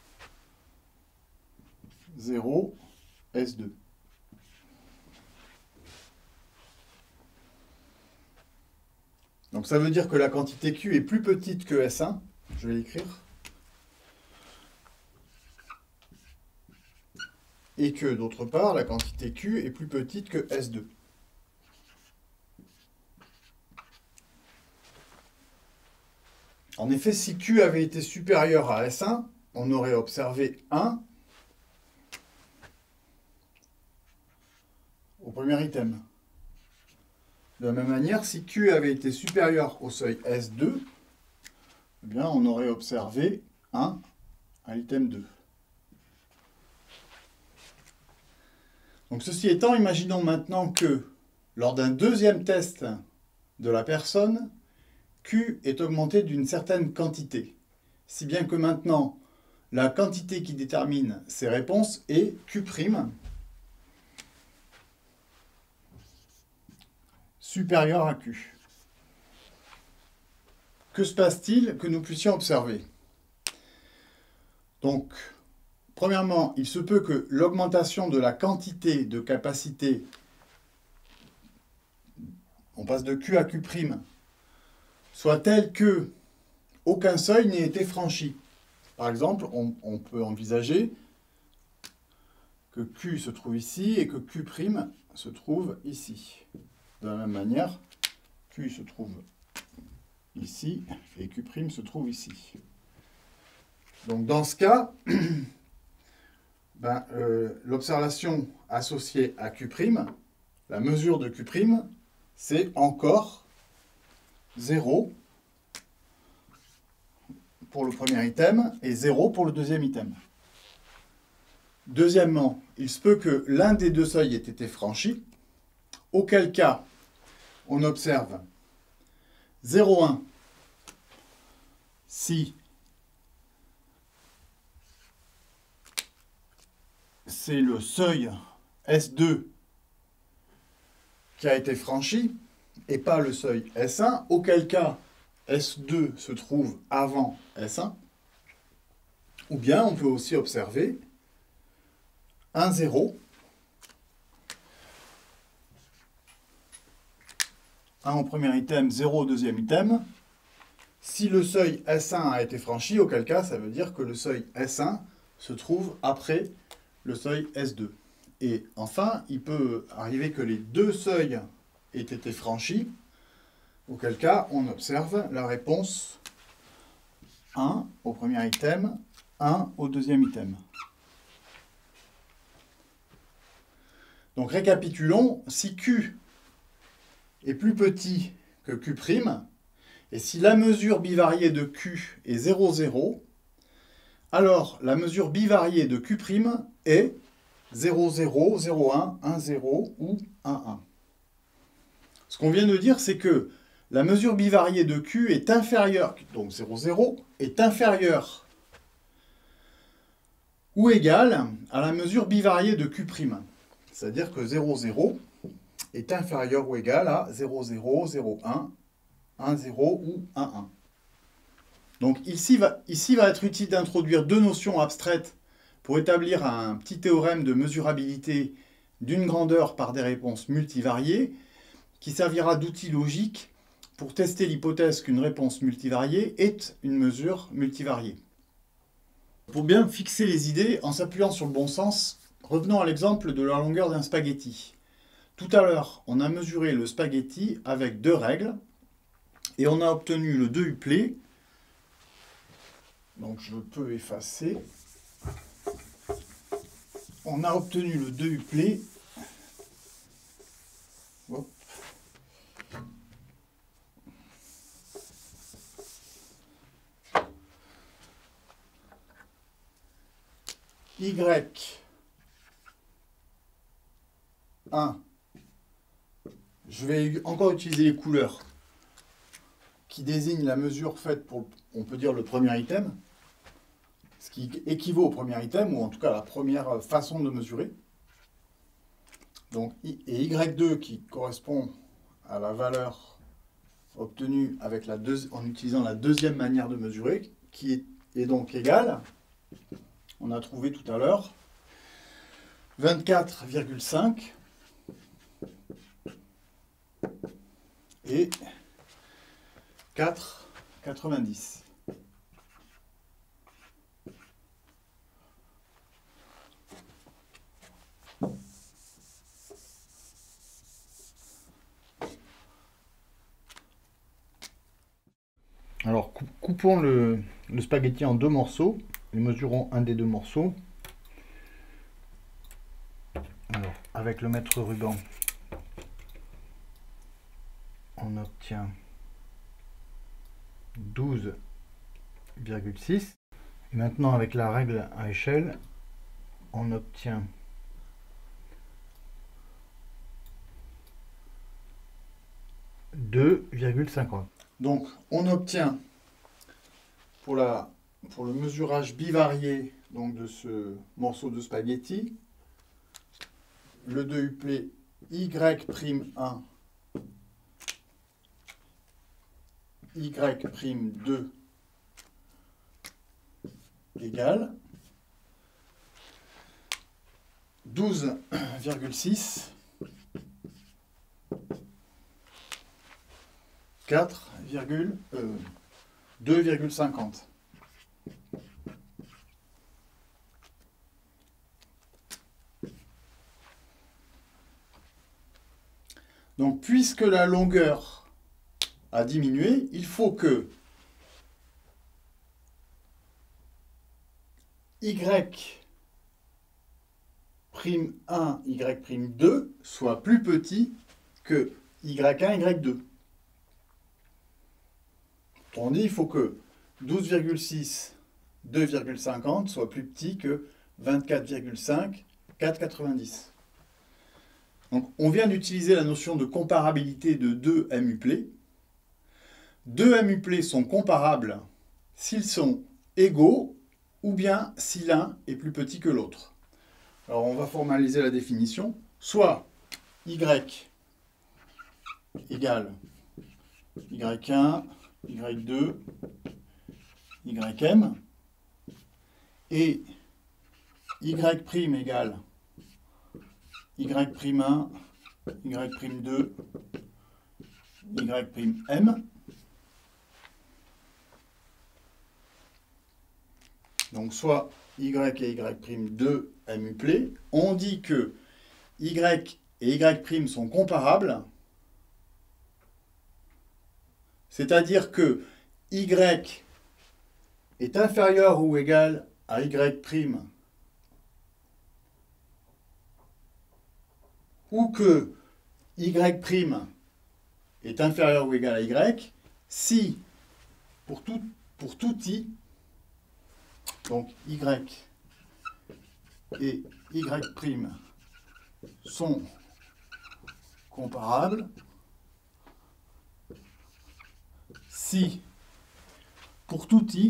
0, S2. Donc ça veut dire que la quantité Q est plus petite que S1. Je vais l'écrire. Et que, d'autre part, la quantité Q est plus petite que S2. En effet, si Q avait été supérieur à S1, on aurait observé 1 au premier item. De la même manière, si Q avait été supérieur au seuil S2, eh bien, on aurait observé 1 à l'item 2. Donc, ceci étant, imaginons maintenant que, lors d'un deuxième test de la personne, Q est augmenté d'une certaine quantité. Si bien que maintenant, la quantité qui détermine ces réponses est Q', supérieur à Q. Que se passe-t-il que nous puissions observer? Donc, premièrement, il se peut que l'augmentation de la quantité de capacité, on passe de Q à Q', soit telle que aucun seuil n'ait été franchi. Par exemple, on peut envisager que Q se trouve ici et que Q' se trouve ici. De la même manière, Q se trouve ici et Q' se trouve ici. Donc dans ce cas, l'observation associée à Q', la mesure de Q', c'est encore 0 pour le premier item et 0 pour le deuxième item. Deuxièmement, il se peut que l'un des deux seuils ait été franchi. auquel cas on observe 0,1 si c'est le seuil S2 qui a été franchi et pas le seuil S1, auquel cas S2 se trouve avant S1, ou bien on peut aussi observer un 0, 1 au premier item, 0 au deuxième item. Si le seuil S1 a été franchi, auquel cas ça veut dire que le seuil S1 se trouve après le seuil S2. Et enfin, il peut arriver que les deux seuils aient été franchis, auquel cas on observe la réponse 1 au premier item, 1 au deuxième item. Donc récapitulons, si Q est plus petit que Q', et si la mesure bivariée de Q est 0, 0, alors la mesure bivariée de Q' est 0, 0, 0, 1, 1, 0 ou 1, 1. Ce qu'on vient de dire, c'est que la mesure bivariée de Q est inférieure, donc 0, 0, est inférieure ou égale à la mesure bivariée de Q'. C'est-à-dire que 0, 0 est inférieur ou égal à 0, 0, 0, 1, 1, 0 ou 1, 1. Donc ici va être utile d'introduire deux notions abstraites pour établir un petit théorème de mesurabilité d'une grandeur par des réponses multivariées qui servira d'outil logique pour tester l'hypothèse qu'une réponse multivariée est une mesure multivariée. Pour bien fixer les idées, en s'appuyant sur le bon sens, revenons à l'exemple de la longueur d'un spaghetti. Tout à l'heure, on a mesuré le spaghetti avec deux règles et on a obtenu le 2 uplé. Donc je peux effacer. On a obtenu le 2 uplé. Hop. Y1. Je vais encore utiliser les couleurs qui désignent la mesure faite pour, on peut dire, le premier item, ce qui équivaut au premier item, ou en tout cas la première façon de mesurer. Donc, et Y2 qui correspond à la valeur obtenue avec en utilisant la deuxième manière de mesurer, qui est donc égale, on a trouvé tout à l'heure, 24,5 et 4,90. Alors, coupons le spaghetti en deux morceaux et mesurons un des deux morceaux. Alors, avec le mètre ruban, on obtient 12,6. Et maintenant, avec la règle à échelle, on obtient 2,50. Donc, on obtient pour le mesurage bivarié donc de ce morceau de spaghetti, le 2 uplé Y'1, Y'2 égale 12,6, 2,50. Donc, puisque la longueur a diminué, il faut que Y'1, Y'2 soit plus petit que Y1, Y2. On dit qu'il faut que 12,6, 2,50 soit plus petit que 24,5, 4,90. Donc, on vient d'utiliser la notion de comparabilité de deux muplets. Deux muplets sont comparables s'ils sont égaux ou bien si l'un est plus petit que l'autre. Alors, on va formaliser la définition. Soit y égale y1, y2, ym, et y' égale y'1, y'2, y'm. Donc soit y et y'2 muplés. On dit que y et y' sont comparables, c'est-à-dire que y est inférieur ou égal à y', ou que y' est inférieur ou égal à y, si pour tout i, donc y et y' sont comparables, si pour tout i,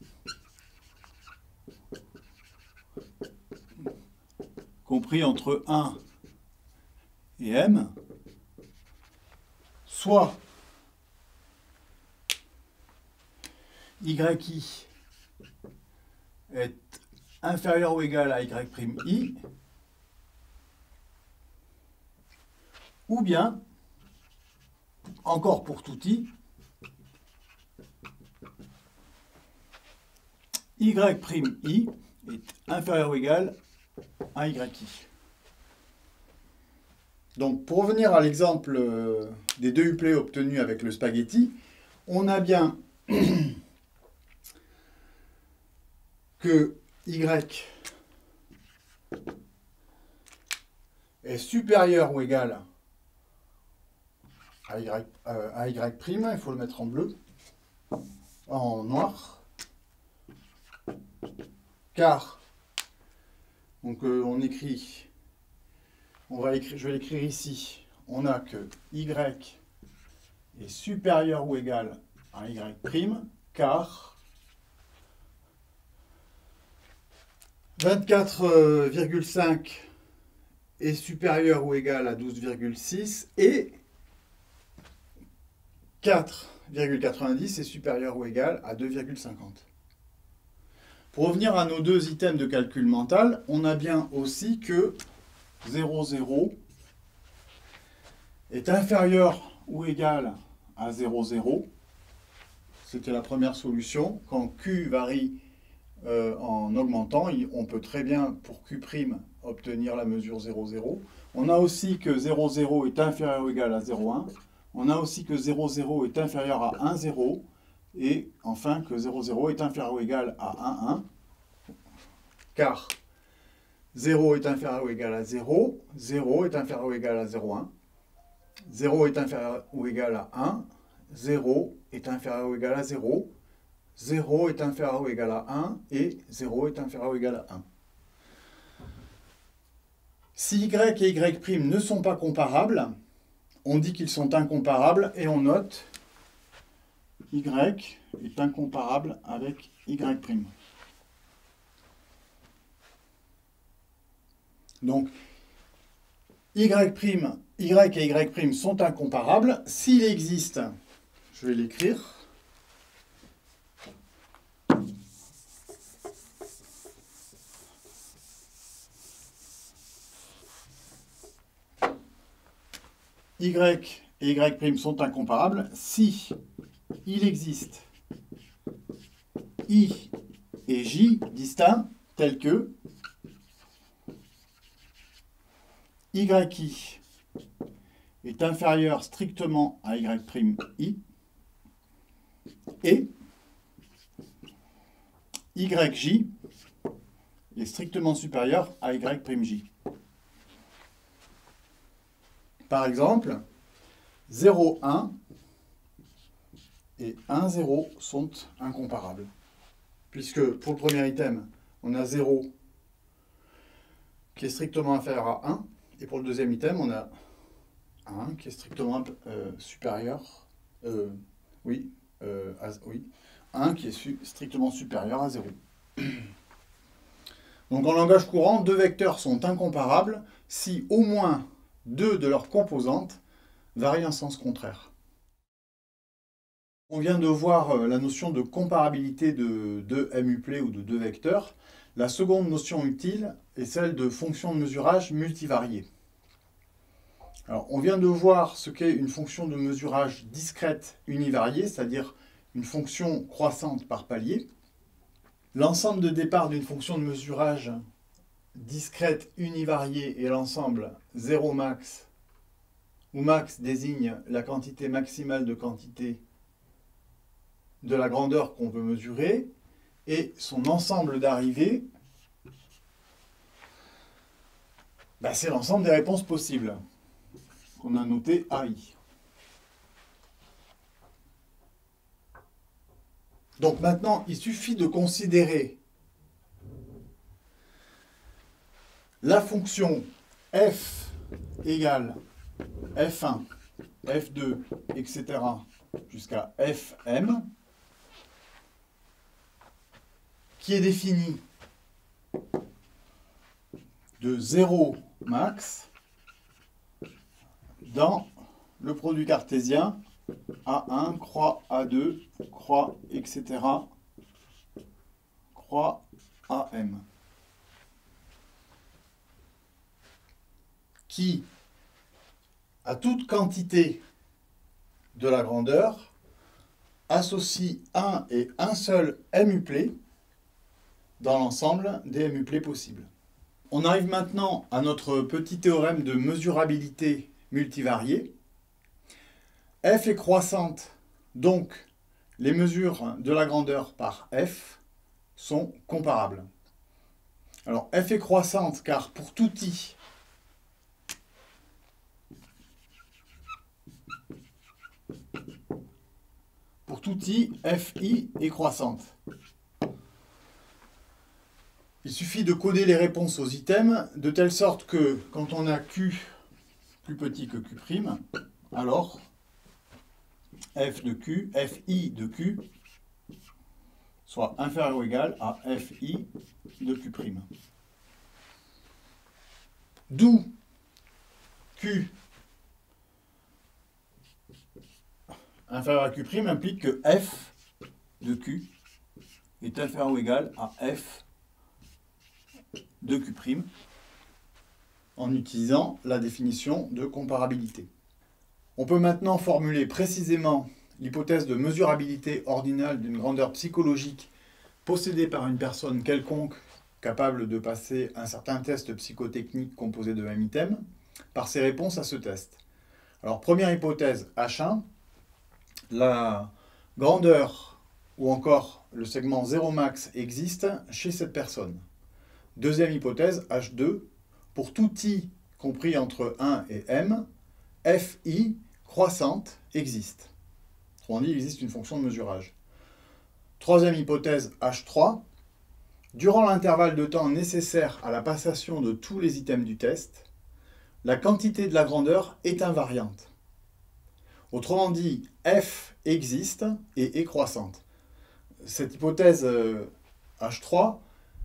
compris entre 1 et m, soit yi est inférieur ou égal à y', ou bien, encore pour tout i, y', est inférieur ou égal à y'. Donc, pour revenir à l'exemple des deux uplets obtenus avec le spaghetti, on a bien que y est supérieur ou égal à y', il faut le mettre en bleu, en noir, car, donc on écrit, je vais l'écrire ici, on a que y est supérieur ou égal à y', car 24,5 est supérieur ou égal à 12,6 et 4,90 est supérieur ou égal à 2,50. Pour revenir à nos deux items de calcul mental, on a bien aussi que 0, 0 est inférieur ou égal à 0, 0. C'était la première solution. Quand Q varie en augmentant, on peut très bien, pour Q', obtenir la mesure 0, 0. On a aussi que 0, 0 est inférieur ou égal à 0, 1. On a aussi que 0, 0 est inférieur à 1, 0. Et enfin que 0, 0 est inférieur ou égal à 1, 1. Car 0 est inférieur ou égal à 0, 0 est inférieur ou égal à 0, 1. 0 est inférieur ou égal à 1, 0 est inférieur ou égal à 0, 0 est inférieur ou égal à 1 et 0 est inférieur ou égal à 1. Si y et y' ne sont pas comparables, on dit qu'ils sont incomparables et on note y est incomparable avec y'. Donc, y et y' sont incomparables. S'il existe, je vais l'écrire, y et y' sont incomparables si il existe i et j distincts tels que y' est inférieur strictement à y', et yj est strictement supérieur à y'j. Par exemple, 0, 1 et 1, 0 sont incomparables. Puisque pour le premier item, on a 0 qui est strictement inférieur à 1, Et pour le deuxième item, on a 1 qui est strictement supérieur. Oui, oui. 1 qui est strictement supérieur à 0. Donc en langage courant, deux vecteurs sont incomparables si au moins deux de leurs composantes varient en sens contraire. On vient de voir la notion de comparabilité de deux MUplets ou de deux vecteurs. La seconde notion utile est celle de fonction de mesurage multivariée. Alors, on vient de voir ce qu'est une fonction de mesurage discrète univariée, c'est-à-dire une fonction croissante par palier. L'ensemble de départ d'une fonction de mesurage discrète univariée est l'ensemble 0 max, où max désigne la quantité maximale de quantité de la grandeur qu'on veut mesurer, et son ensemble d'arrivées, c'est l'ensemble des réponses possibles, qu'on a noté AI. Donc maintenant, il suffit de considérer la fonction f égale f1, f2, etc. jusqu'à fm, qui est définie de 0 max dans le produit cartésien A1, croix A2, croix, etc., croix AM, qui, à toute quantité de la grandeur, associe un et un seul MUplet dans l'ensemble des MUplets possibles. On arrive maintenant à notre petit théorème de mesurabilité multivariée. F est croissante, donc les mesures de la grandeur par f sont comparables. Alors f est croissante car pour tout i, fi est croissante. Il suffit de coder les réponses aux items de telle sorte que quand on a q plus petit que q', alors f de q, fi de q soit inférieur ou égal à fi de q'. D'où q inférieur à q' implique que f de q est inférieur ou égal à f de q' en utilisant la définition de comparabilité. On peut maintenant formuler précisément l'hypothèse de mesurabilité ordinale d'une grandeur psychologique possédée par une personne quelconque capable de passer un certain test psychotechnique composé de même item par ses réponses à ce test. Alors, première hypothèse, H1, la grandeur ou encore le segment 0 max existe chez cette personne. Deuxième hypothèse, H2, pour tout i compris entre 1 et m, fi croissante existe. Autrement dit, il existe une fonction de mesurage. Troisième hypothèse, H3, durant l'intervalle de temps nécessaire à la passation de tous les items du test, la quantité de la grandeur est invariante. Autrement dit, f existe et est croissante. Cette hypothèse H3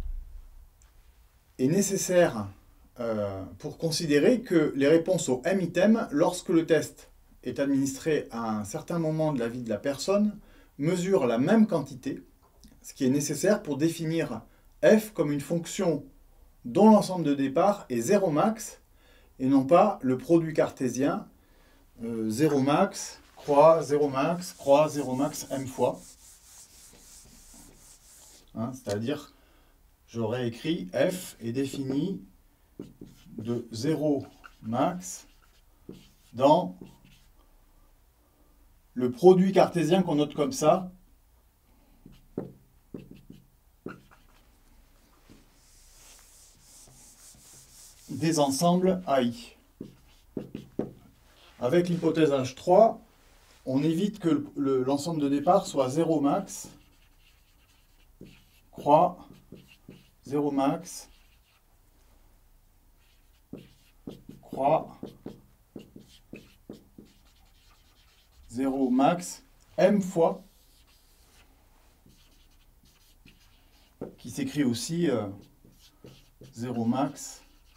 est nécessaire pour considérer que les réponses au m item, lorsque le test est administré à un certain moment de la vie de la personne, mesurent la même quantité, ce qui est nécessaire pour définir f comme une fonction dont l'ensemble de départ est 0 max et non pas le produit cartésien 0 max, croix, 0 max, croix, 0 max m fois. C'est-à-dire, j'aurais écrit f est défini de 0 max dans le produit cartésien qu'on note comme ça, des ensembles AI. Avec l'hypothèse H3, on évite que l'ensemble de départ soit 0 max, croix, 0 max, 3, 0 max, m fois, qui s'écrit aussi 0 max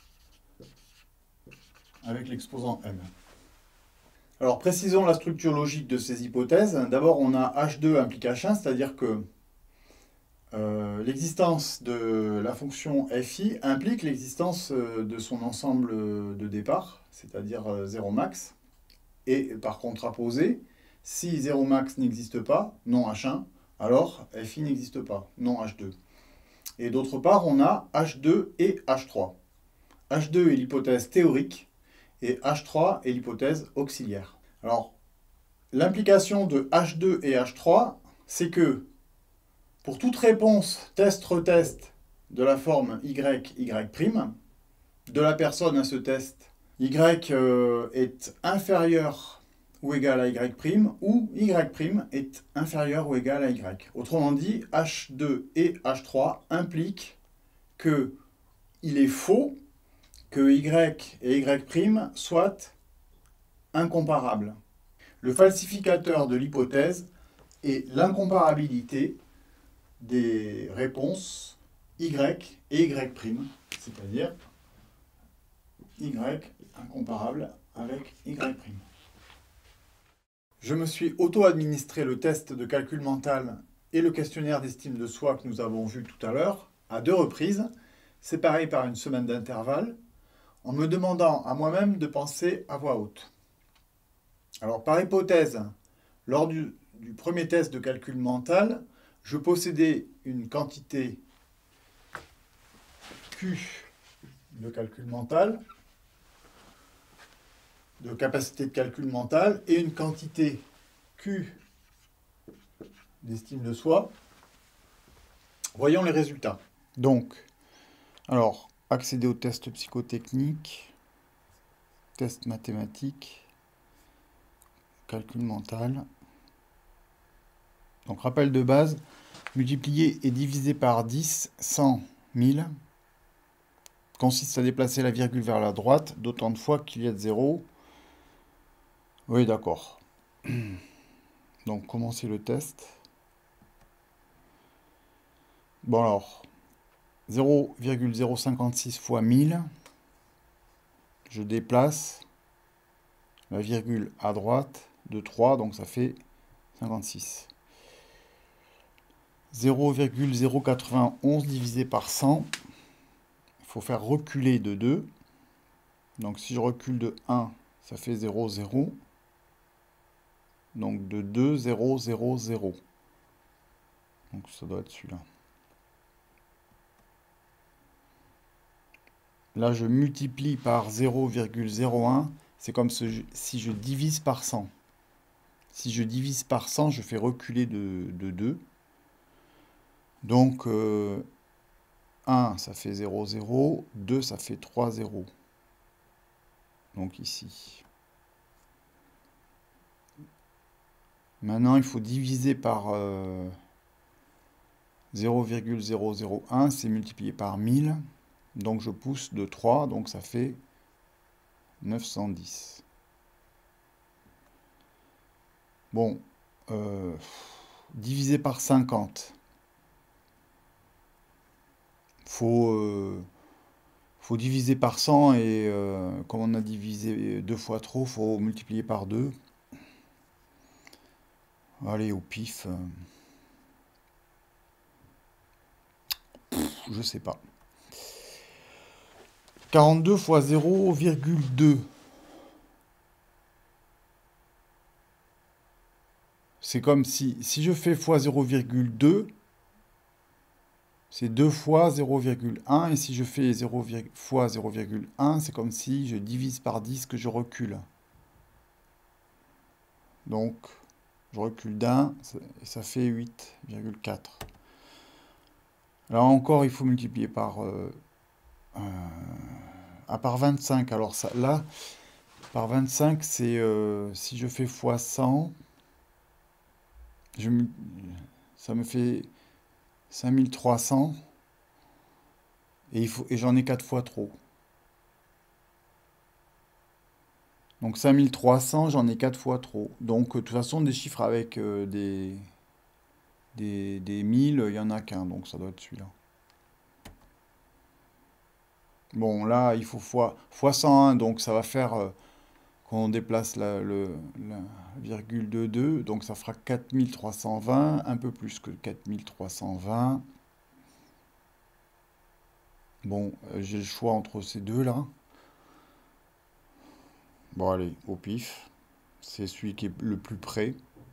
avec l'exposant m. Alors précisons la structure logique de ces hypothèses. D'abord, on a H2 implique H1, c'est-à-dire que l'existence de la fonction phi implique l'existence de son ensemble de départ, c'est-à-dire 0 max. Et par contraposé, si 0 max n'existe pas, non H1, alors phi n'existe pas, non H2. Et d'autre part, on a H2 et H3. H2 est l'hypothèse théorique et H3 est l'hypothèse auxiliaire. Alors, l'implication de H2 et H3, c'est que pour toute réponse test-retest de la forme y, y', de la personne à ce test, y est inférieur ou égal à y', ou y' est inférieur ou égal à y. Autrement dit, H2 et H3 impliquent qu'il est faux que y et y' soient incomparables. Le falsificateur de l'hypothèse est l'incomparabilité des réponses y et y', c'est-à-dire y incomparable avec y'. Je me suis auto-administré le test de calcul mental et le questionnaire d'estime de soi que nous avons vu tout à l'heure, à 2 reprises, séparés par une semaine d'intervalle, en me demandant à moi-même de penser à voix haute. Alors, par hypothèse, lors du premier test de calcul mental, je possédais une quantité Q de calcul mental, de capacité de calcul mental, et une quantité Q d'estime de soi. Voyons les résultats. Donc, alors, accéder au test psychotechnique, test mathématique, calcul mental. Donc, rappel de base, multiplier et diviser par 10, 100, 1000, consiste à déplacer la virgule vers la droite d'autant de fois qu'il y a de 0. Oui, d'accord. Donc, commencer le test. Bon, alors, 0,056 fois 1000. Je déplace la virgule à droite de 3, donc ça fait 56. 0,091 divisé par 100. Il faut faire reculer de 2. Donc si je recule de 1, ça fait 0, 0. Donc de 2, 0, 0, 0. Donc ça doit être celui-là. Là, je multiplie par 0,01. C'est comme si je divise par 100. Si je divise par 100, je fais reculer de 2. Donc 1, ça fait 0, 0. 2, ça fait 3, 0. Donc ici. Maintenant, il faut diviser par 0,001. C'est multiplié par 1000. Donc je pousse de 3. Donc ça fait 910. Bon. Divisé par 50. Faut diviser par 100 et comme on a divisé 2 fois trop, il faut multiplier par 2. Allez, au pif. Je sais pas. 42 fois 0,2. C'est comme si je fais fois 0,2, c'est 2 fois 0,1. Et si je fais 0, fois 0,1, c'est comme si je divise par 10 que je recule. Donc, je recule d'1 et ça fait 8,4. Là encore, il faut multiplier par 25. Alors ça, là, par 25, c'est si je fais fois 100, ça me fait 5300. Et j'en ai 4 fois trop. Donc 5300, j'en ai 4 fois trop. Donc de toute façon, des chiffres avec des 1000, il n'y en a qu'un, donc ça doit être celui-là. Bon, là, il faut fois 101, donc ça va faire, quand on déplace la virgule de 2, donc ça fera 4320, un peu plus que 4320. Bon, j'ai le choix entre ces deux-là. Bon, allez, au pif. C'est celui qui est le plus près.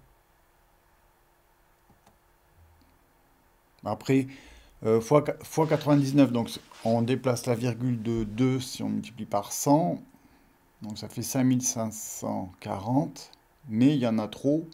Après, fois 99, donc on déplace la virgule de 2 si on multiplie par 100. Donc ça fait 5540. Mais il y en a trop.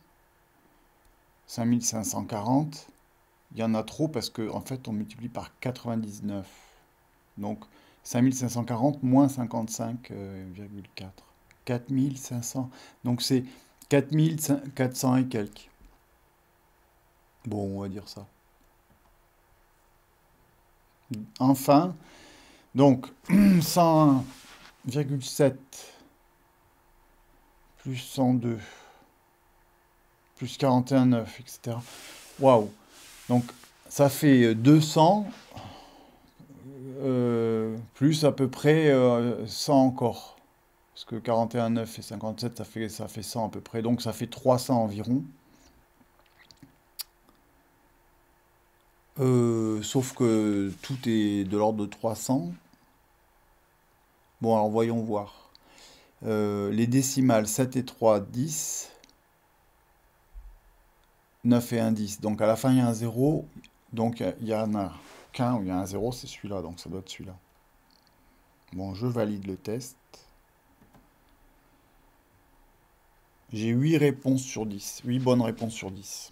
5540. Il y en a trop parce que en fait on multiplie par 99. Donc 5540 moins 55,4. 4500. Donc c'est 4400 et quelques. Bon, on va dire ça. Enfin, donc 101,7 plus 102 plus 41,9, etc. Waouh! Donc ça fait 200 plus à peu près 100 encore. Parce que 41,9 et 57, ça fait 100 à peu près. Donc ça fait 300 environ. Sauf que tout est de l'ordre de 300. Bon, alors voyons voir. Les décimales 7 et 3, 10. 9 et 1, 10. Donc à la fin, il y a un 0. Donc il y en a qu'un où il y a un 0, c'est celui-là. Donc ça doit être celui-là. Bon, je valide le test. J'ai 8 réponses sur 10. 8 bonnes réponses sur 10.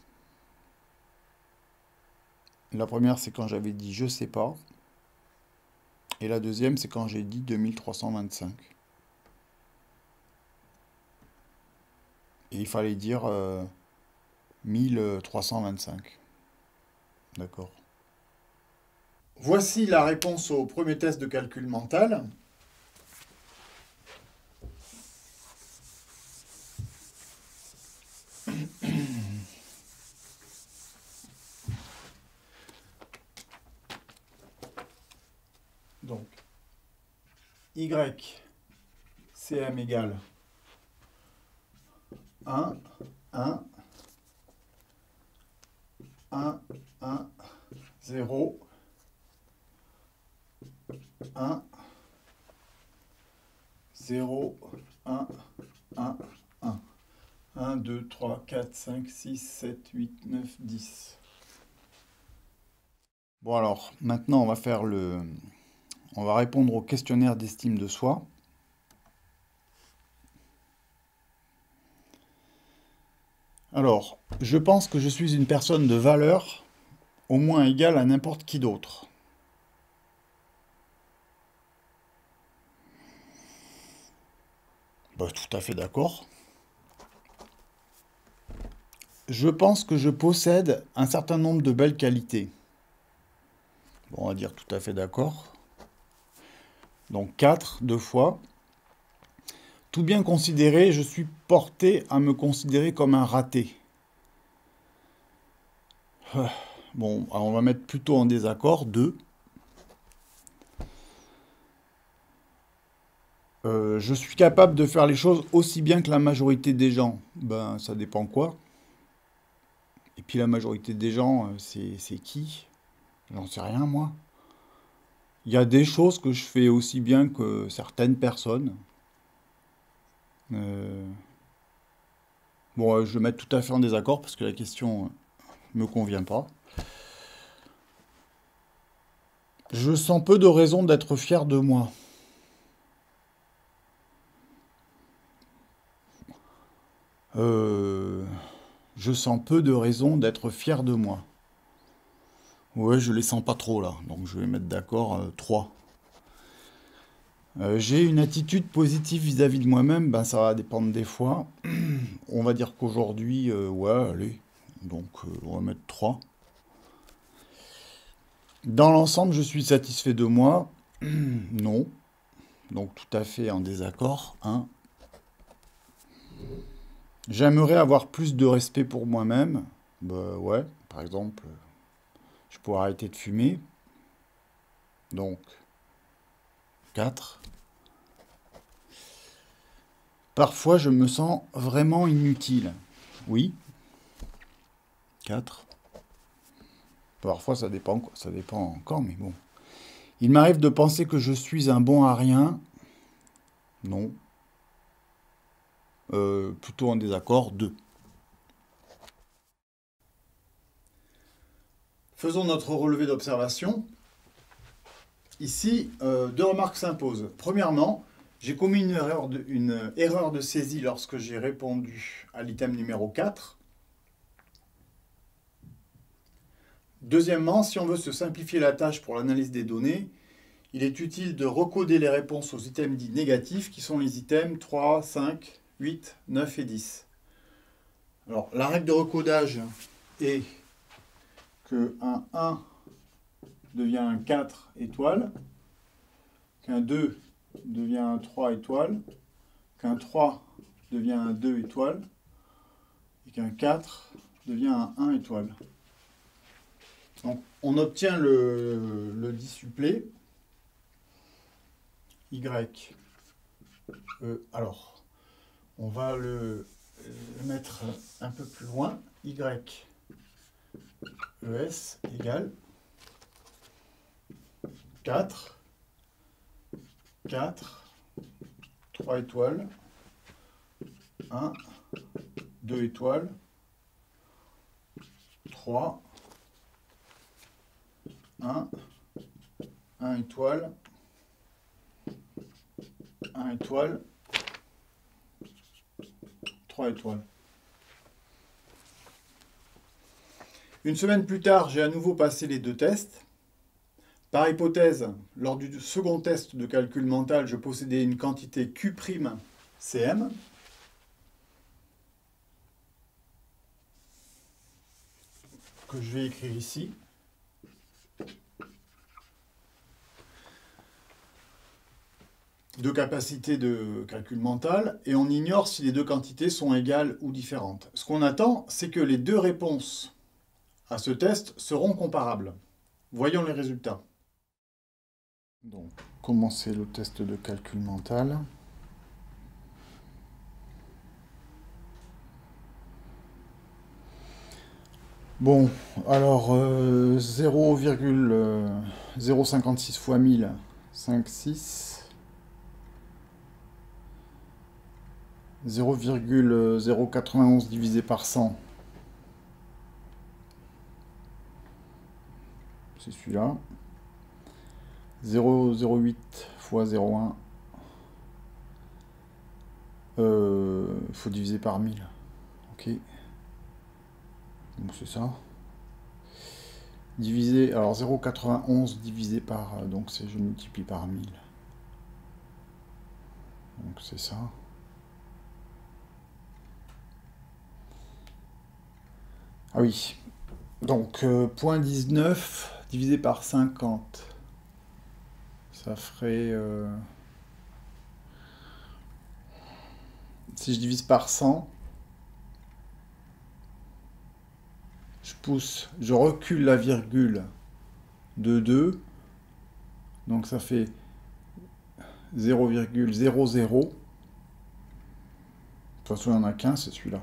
La première, c'est quand j'avais dit je sais pas. Et la deuxième, c'est quand j'ai dit 2325. Et il fallait dire 1325. D'accord. Voici la réponse au premier test de calcul mental. Donc, Y, CM égale 1, 1, 1, 1, 0, 1, 0, 1, 1, 1. 1, 2, 3, 4, 5, 6, 7, 8, 9, 10. Bon alors, maintenant on va faire on va répondre au questionnaire d'estime de soi. Alors, je pense que je suis une personne de valeur au moins égale à n'importe qui d'autre. Bah, tout à fait d'accord. Je pense que je possède un certain nombre de belles qualités. Bon, on va dire tout à fait d'accord. Donc 4, 2 fois. Tout bien considéré, je suis porté à me considérer comme un raté. Bon, alors on va mettre plutôt en désaccord, 2. Je suis capable de faire les choses aussi bien que la majorité des gens. Ben, ça dépend quoi. Et puis la majorité des gens, c'est qui? J'en sais rien, moi. Il y a des choses que je fais aussi bien que certaines personnes. Euh, Bon, je vais mettre tout à fait en désaccord parce que la question me convient pas. Je sens peu de raisons d'être fier de moi. Euh, je sens peu de raisons d'être fier de moi. Ouais, je les sens pas trop là, donc je vais mettre d'accord 3. J'ai une attitude positive vis-à-vis de moi-même, ben ça va dépendre des fois. On va dire qu'aujourd'hui, ouais, allez, donc on va mettre 3. Dans l'ensemble, je suis satisfait de moi. Non, donc tout à fait en désaccord. 1. J'aimerais avoir plus de respect pour moi-même. Bah ouais, par exemple, je pourrais arrêter de fumer. Donc, 4. Parfois, je me sens vraiment inutile. Oui, 4. Parfois, ça dépend encore, mais bon. Il m'arrive de penser que je suis un bon à rien. Non. Plutôt en désaccord, 2. Faisons notre relevé d'observation. Ici, deux remarques s'imposent. Premièrement, j'ai commis une erreur de saisie lorsque j'ai répondu à l'item numéro 4. Deuxièmement, si on veut se simplifier la tâche pour l'analyse des données, il est utile de recoder les réponses aux items dits négatifs, qui sont les items 3, 5, 8, 9 et 10. Alors, la règle de recodage est que un 1 devient un 4 étoile, qu'un 2 devient un 3 étoile, qu'un 3 devient un 2 étoile, et qu'un 4 devient un 1 étoile. Donc, on obtient le dissuplé Y. Alors, on va le mettre un peu plus loin. Y ES égale 4, 4, 3 étoiles, 1, 2 étoiles, 3, 1 étoile, 1 étoile, 3 étoiles. Une semaine plus tard, j'ai à nouveau passé les deux tests. Par hypothèse, lors du second test de calcul mental, je possédais une quantité Q'(CM). Que je vais écrire ici. De capacité de calcul mental, et on ignore si les deux quantités sont égales ou différentes. Ce qu'on attend, c'est que les deux réponses à ce test seront comparables. Voyons les résultats. Donc, commencer le test de calcul mental. Bon, alors 0,056 fois 1000, 5, 6. 0,091 divisé par 100. C'est celui-là. 0,08 fois 0,1. Il faut diviser par 1000. Ok. Donc c'est ça. Divisé, alors 0,91 divisé par, donc c'est je multiplie par 1000. Donc c'est ça. Ah oui. Donc 0,19 divisé par 50. Ça ferait... si je divise par 100, je recule la virgule de 2. Donc ça fait 0,00. De toute façon, il n'y en a qu'un, c'est celui-là.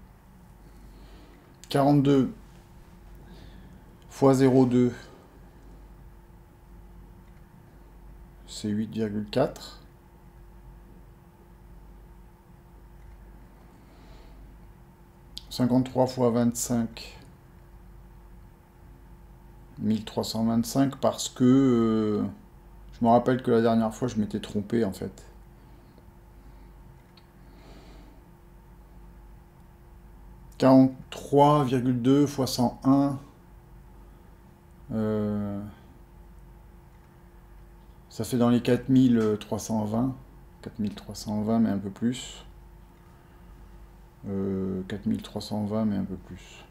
42 fois 0,2, c'est 8,4. 53 fois 25, 1325, parce que je me rappelle que la dernière fois, je m'étais trompé, en fait. 43,2 fois 101, ça fait dans les 4320, 4320 mais un peu plus. 4320 mais un peu plus.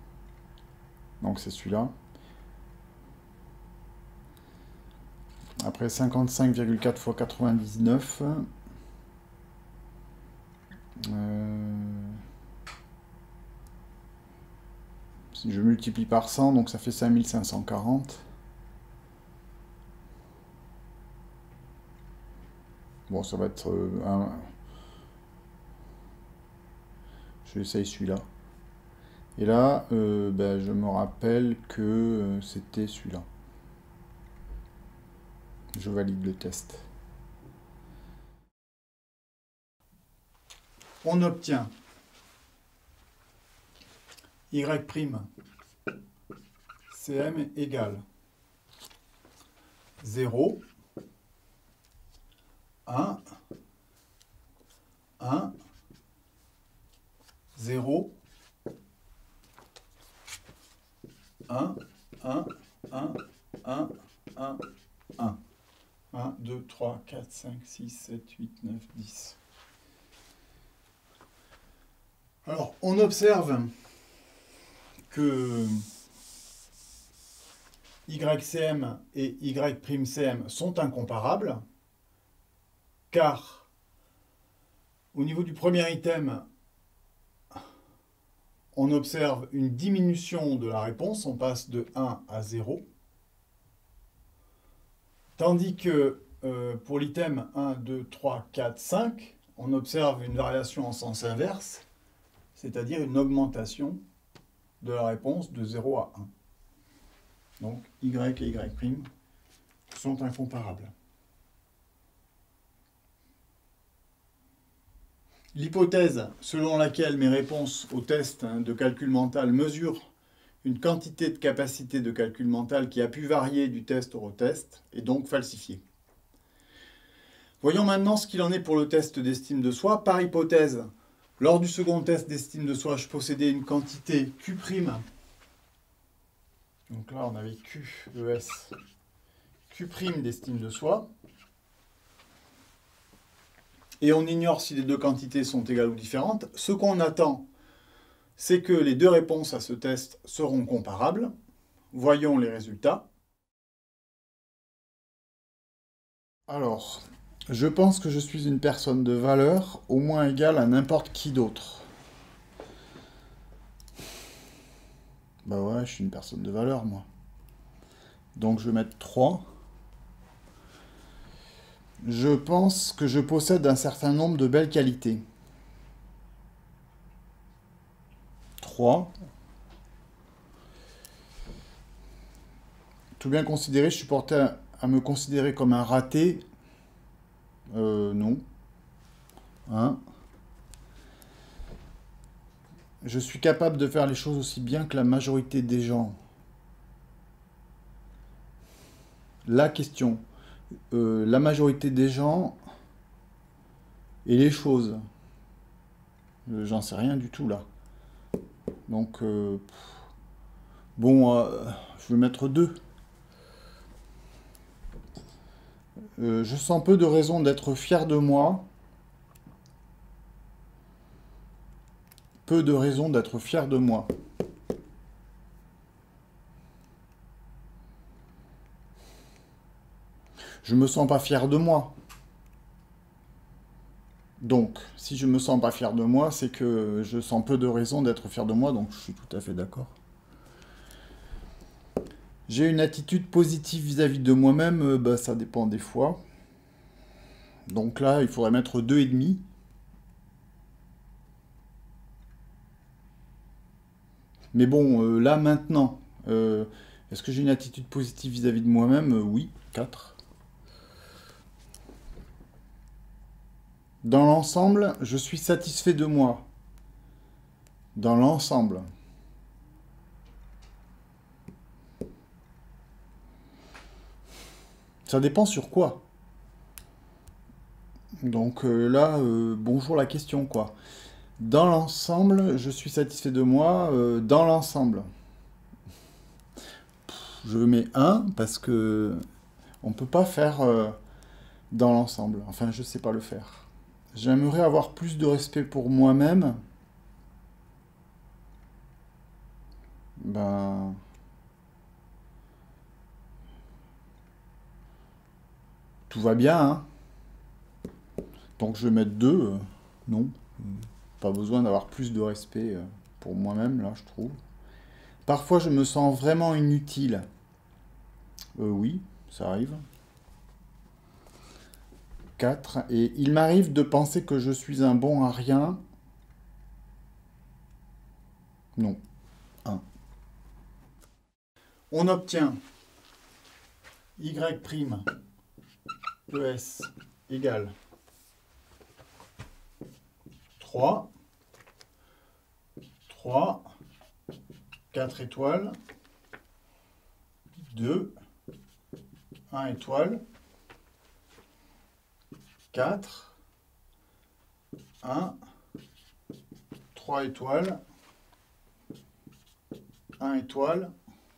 Donc c'est celui-là. Après 55,4 fois 99. Si je multiplie par 100, donc ça fait 5540. Bon, ça va être un... J'essaye celui-là. Et là, ben, je me rappelle que c'était celui-là. Je valide le test. On obtient Y' CM égale 0, 1, 1, 0, 1, 1, 1, 1, 1, 1. 1, 2, 3, 4, 5, 6, 7, 8, 9, 10. Alors, on observe que YCM et Y'Cm sont incomparables, car au niveau du premier item, on observe une diminution de la réponse, on passe de 1 à 0, tandis que pour l'item 1, 2, 3, 4, 5, on observe une variation en sens inverse, c'est-à-dire une augmentation de la réponse de 0 à 1. Donc, Y et Y' sont incomparables. L'hypothèse selon laquelle mes réponses au test de calcul mental mesurent une quantité de capacité de calcul mental qui a pu varier du test au retest est donc falsifiée. Voyons maintenant ce qu'il en est pour le test d'estime de soi. Par hypothèse, lors du second test d'estime de soi, je possédais une quantité Q'. Donc là, on avait Q, ES, Q' d'estime de soi. Et on ignore si les deux quantités sont égales ou différentes. Ce qu'on attend, c'est que les deux réponses à ce test seront comparables. Voyons les résultats. Alors, je pense que je suis une personne de valeur au moins égale à n'importe qui d'autre. Bah ouais, je suis une personne de valeur, moi. Donc je vais mettre 3. Je pense que je possède un certain nombre de belles qualités. 3. Tout bien considéré, je suis porté à me considérer comme un raté. Non. 1. Je suis capable de faire les choses aussi bien que la majorité des gens. La question, la majorité des gens et les choses. J'en sais rien du tout là. Donc, bon, je vais mettre 2. Je sens peu de raisons d'être fier de moi. Peu de raisons d'être fier de moi. Je me sens pas fier de moi. Donc, si je me sens pas fier de moi, c'est que je sens peu de raisons d'être fier de moi, donc je suis tout à fait d'accord. J'ai une attitude positive vis-à-vis de moi-même, bah, ça dépend des fois. Donc là, il faudrait mettre 2,5. Mais bon, là, maintenant, est-ce que j'ai une attitude positive vis-à-vis de moi-même? Oui, 4. Dans l'ensemble, je suis satisfait de moi. Dans l'ensemble. Ça dépend sur quoi. Donc là, bonjour la question, quoi. Dans l'ensemble, je suis satisfait de moi. Dans l'ensemble. Je mets 1 parce que on peut pas faire dans l'ensemble. Enfin, je sais pas le faire. J'aimerais avoir plus de respect pour moi-même. Ben... tout va bien, hein. Donc je vais mettre 2, non. Pas besoin d'avoir plus de respect pour moi-même, là, je trouve. Parfois, je me sens vraiment inutile. Oui, ça arrive. 4. Et il m'arrive de penser que je suis un bon à rien. Non. 1. On obtient y' ES égale 3, 4 étoiles, 2, 1 étoile, 4, 1, 3 étoiles, 1 étoile,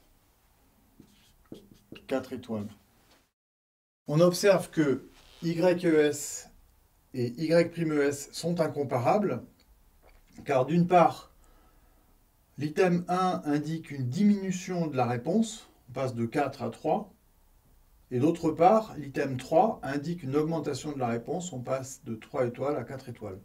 4 étoiles. On observe que YES et Y'ES sont incomparables, car d'une part, l'item 1 indique une diminution de la réponse, on passe de 4 à 3, et d'autre part, l'item 3 indique une augmentation de la réponse, on passe de 3 étoiles à 4 étoiles.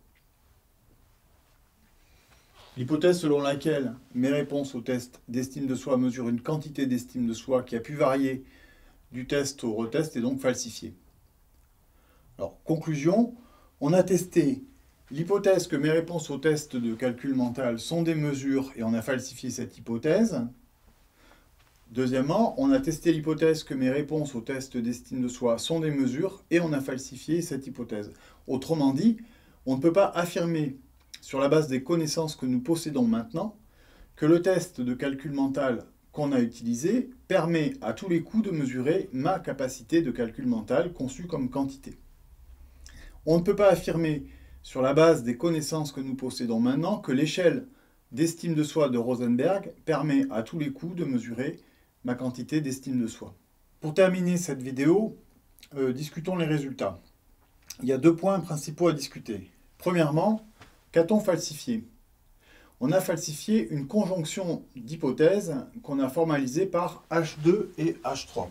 L'hypothèse selon laquelle mes réponses au test d'estime de soi mesurent une quantité d'estime de soi qui a pu varier du test au retest est donc falsifiée. Alors, conclusion, on a testé l'hypothèse que mes réponses au test de calcul mental sont des mesures et on a falsifié cette hypothèse. Deuxièmement, on a testé l'hypothèse que mes réponses au test d'estime de soi sont des mesures et on a falsifié cette hypothèse. Autrement dit, on ne peut pas affirmer, sur la base des connaissances que nous possédons maintenant, que le test de calcul mental qu'on a utilisé permet à tous les coups de mesurer ma capacité de calcul mental conçue comme quantité. On ne peut pas affirmer, sur la base des connaissances que nous possédons maintenant, que l'échelle d'estime de soi de Rosenberg permet à tous les coups de mesurer ma quantité d'estime de soi. Pour terminer cette vidéo, discutons les résultats. Il y a 2 points principaux à discuter. Premièrement, qu'a-t-on falsifié? On a falsifié une conjonction d'hypothèses qu'on a formalisée par H2 et H3.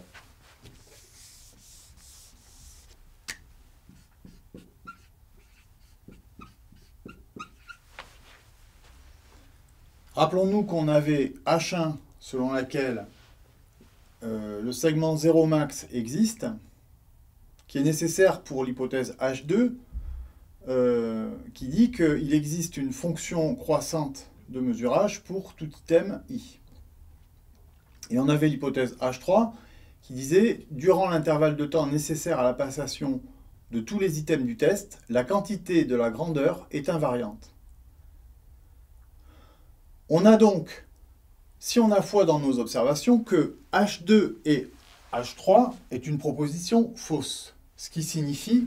Rappelons-nous qu'on avait H1 selon laquelle le segment 0 max existe, qui est nécessaire pour l'hypothèse H2, qui dit qu'il existe une fonction croissante de mesurage pour tout item i. Et on avait l'hypothèse H3 qui disait, durant l'intervalle de temps nécessaire à la passation de tous les items du test, la quantité de la grandeur est invariante. On a donc, si on a foi dans nos observations, que H2 et H3 est une proposition fausse, ce qui signifie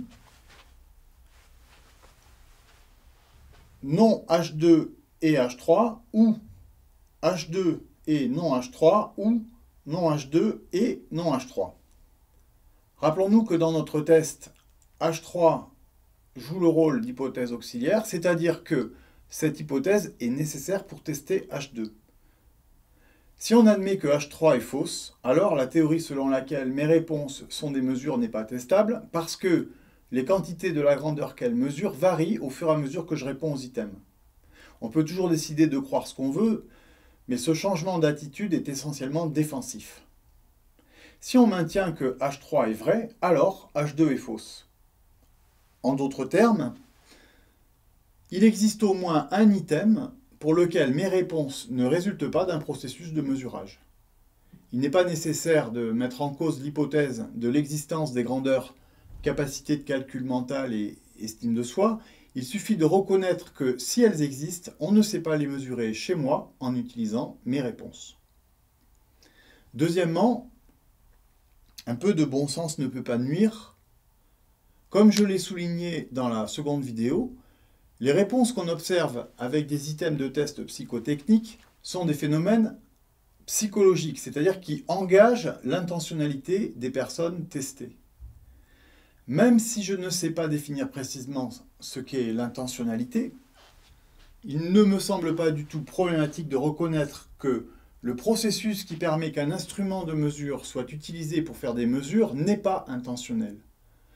non H2 et H3, ou H2 et non H3, ou non H2 et non H3. Rappelons-nous que dans notre test, H3 joue le rôle d'hypothèse auxiliaire, c'est-à-dire que cette hypothèse est nécessaire pour tester H2. Si on admet que H3 est fausse, alors la théorie selon laquelle mes réponses sont des mesures n'est pas testable, parce que les quantités de la grandeur qu'elles mesurent varient au fur et à mesure que je réponds aux items. On peut toujours décider de croire ce qu'on veut, mais ce changement d'attitude est essentiellement défensif. Si on maintient que H3 est vrai, alors H2 est fausse. En d'autres termes, il existe au moins un item pour lequel mes réponses ne résultent pas d'un processus de mesurage. Il n'est pas nécessaire de mettre en cause l'hypothèse de l'existence des grandeurs capacité de calcul mental et estime de soi, il suffit de reconnaître que si elles existent, on ne sait pas les mesurer chez moi en utilisant mes réponses. Deuxièmement, un peu de bon sens ne peut pas nuire. Comme je l'ai souligné dans la seconde vidéo, les réponses qu'on observe avec des items de test psychotechniques sont des phénomènes psychologiques, c'est-à-dire qui engagent l'intentionnalité des personnes testées. Même si je ne sais pas définir précisément ce qu'est l'intentionnalité, il ne me semble pas du tout problématique de reconnaître que le processus qui permet qu'un instrument de mesure soit utilisé pour faire des mesures n'est pas intentionnel.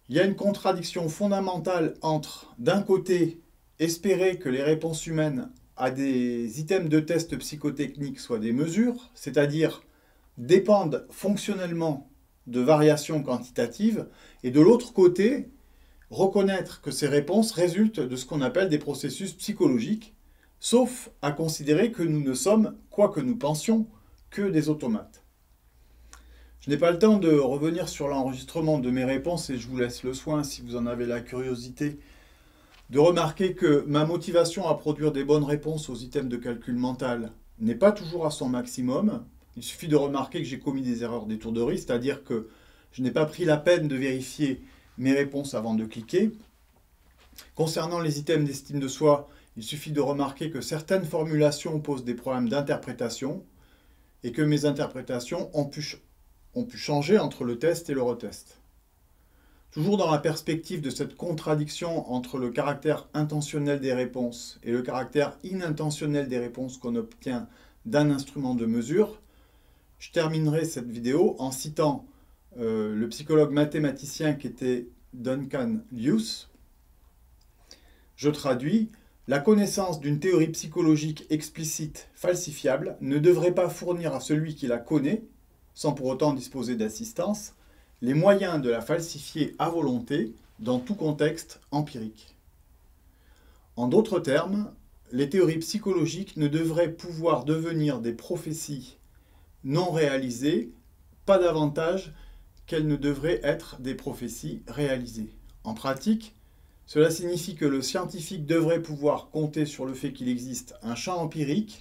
Il y a une contradiction fondamentale entre, d'un côté, espérer que les réponses humaines à des items de test psychotechniques soient des mesures, c'est-à-dire dépendent fonctionnellement de variations quantitatives, et de l'autre côté, reconnaître que ces réponses résultent de ce qu'on appelle des processus psychologiques, sauf à considérer que nous ne sommes, quoi que nous pensions, que des automates. Je n'ai pas le temps de revenir sur l'enregistrement de mes réponses et je vous laisse le soin, si vous en avez la curiosité, de remarquer que ma motivation à produire des bonnes réponses aux items de calcul mental n'est pas toujours à son maximum. Il suffit de remarquer que j'ai commis des erreurs d'étourderie, c'est-à-dire que je n'ai pas pris la peine de vérifier mes réponses avant de cliquer. Concernant les items d'estime de soi, il suffit de remarquer que certaines formulations posent des problèmes d'interprétation et que mes interprétations ont pu changer entre le test et le retest. Toujours dans la perspective de cette contradiction entre le caractère intentionnel des réponses et le caractère inintentionnel des réponses qu'on obtient d'un instrument de mesure, je terminerai cette vidéo en citant le psychologue mathématicien qui était Duncan Lewis. Je traduis: la connaissance d'une théorie psychologique explicite falsifiable ne devrait pas fournir à celui qui la connaît, sans pour autant disposer d'assistance, les moyens de la falsifier à volonté dans tout contexte empirique. En d'autres termes, les théories psychologiques ne devraient pouvoir devenir des prophéties non réalisées, pas davantage qu'elles ne devraient être des prophéties réalisées. En pratique, cela signifie que le scientifique devrait pouvoir compter sur le fait qu'il existe un champ empirique,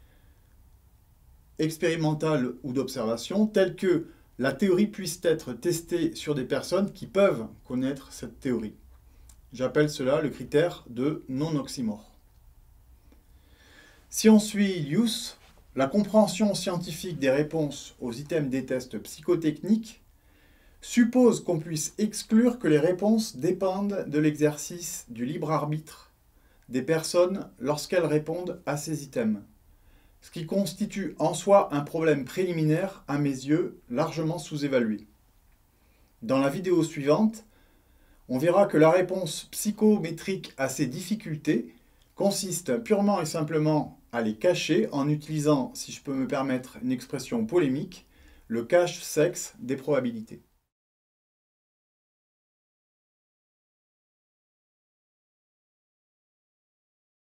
expérimental ou d'observation, tel que la théorie puisse être testée sur des personnes qui peuvent connaître cette théorie. J'appelle cela le critère de non-oxymore. Si on suit Lewis, la compréhension scientifique des réponses aux items des tests psychotechniques suppose qu'on puisse exclure que les réponses dépendent de l'exercice du libre arbitre des personnes lorsqu'elles répondent à ces items, ce qui constitue en soi un problème préliminaire, à mes yeux, largement sous-évalué. Dans la vidéo suivante, on verra que la réponse psychométrique à ces difficultés consiste purement et simplement à les cacher en utilisant, si je peux me permettre une expression polémique, le cache-sexe des probabilités.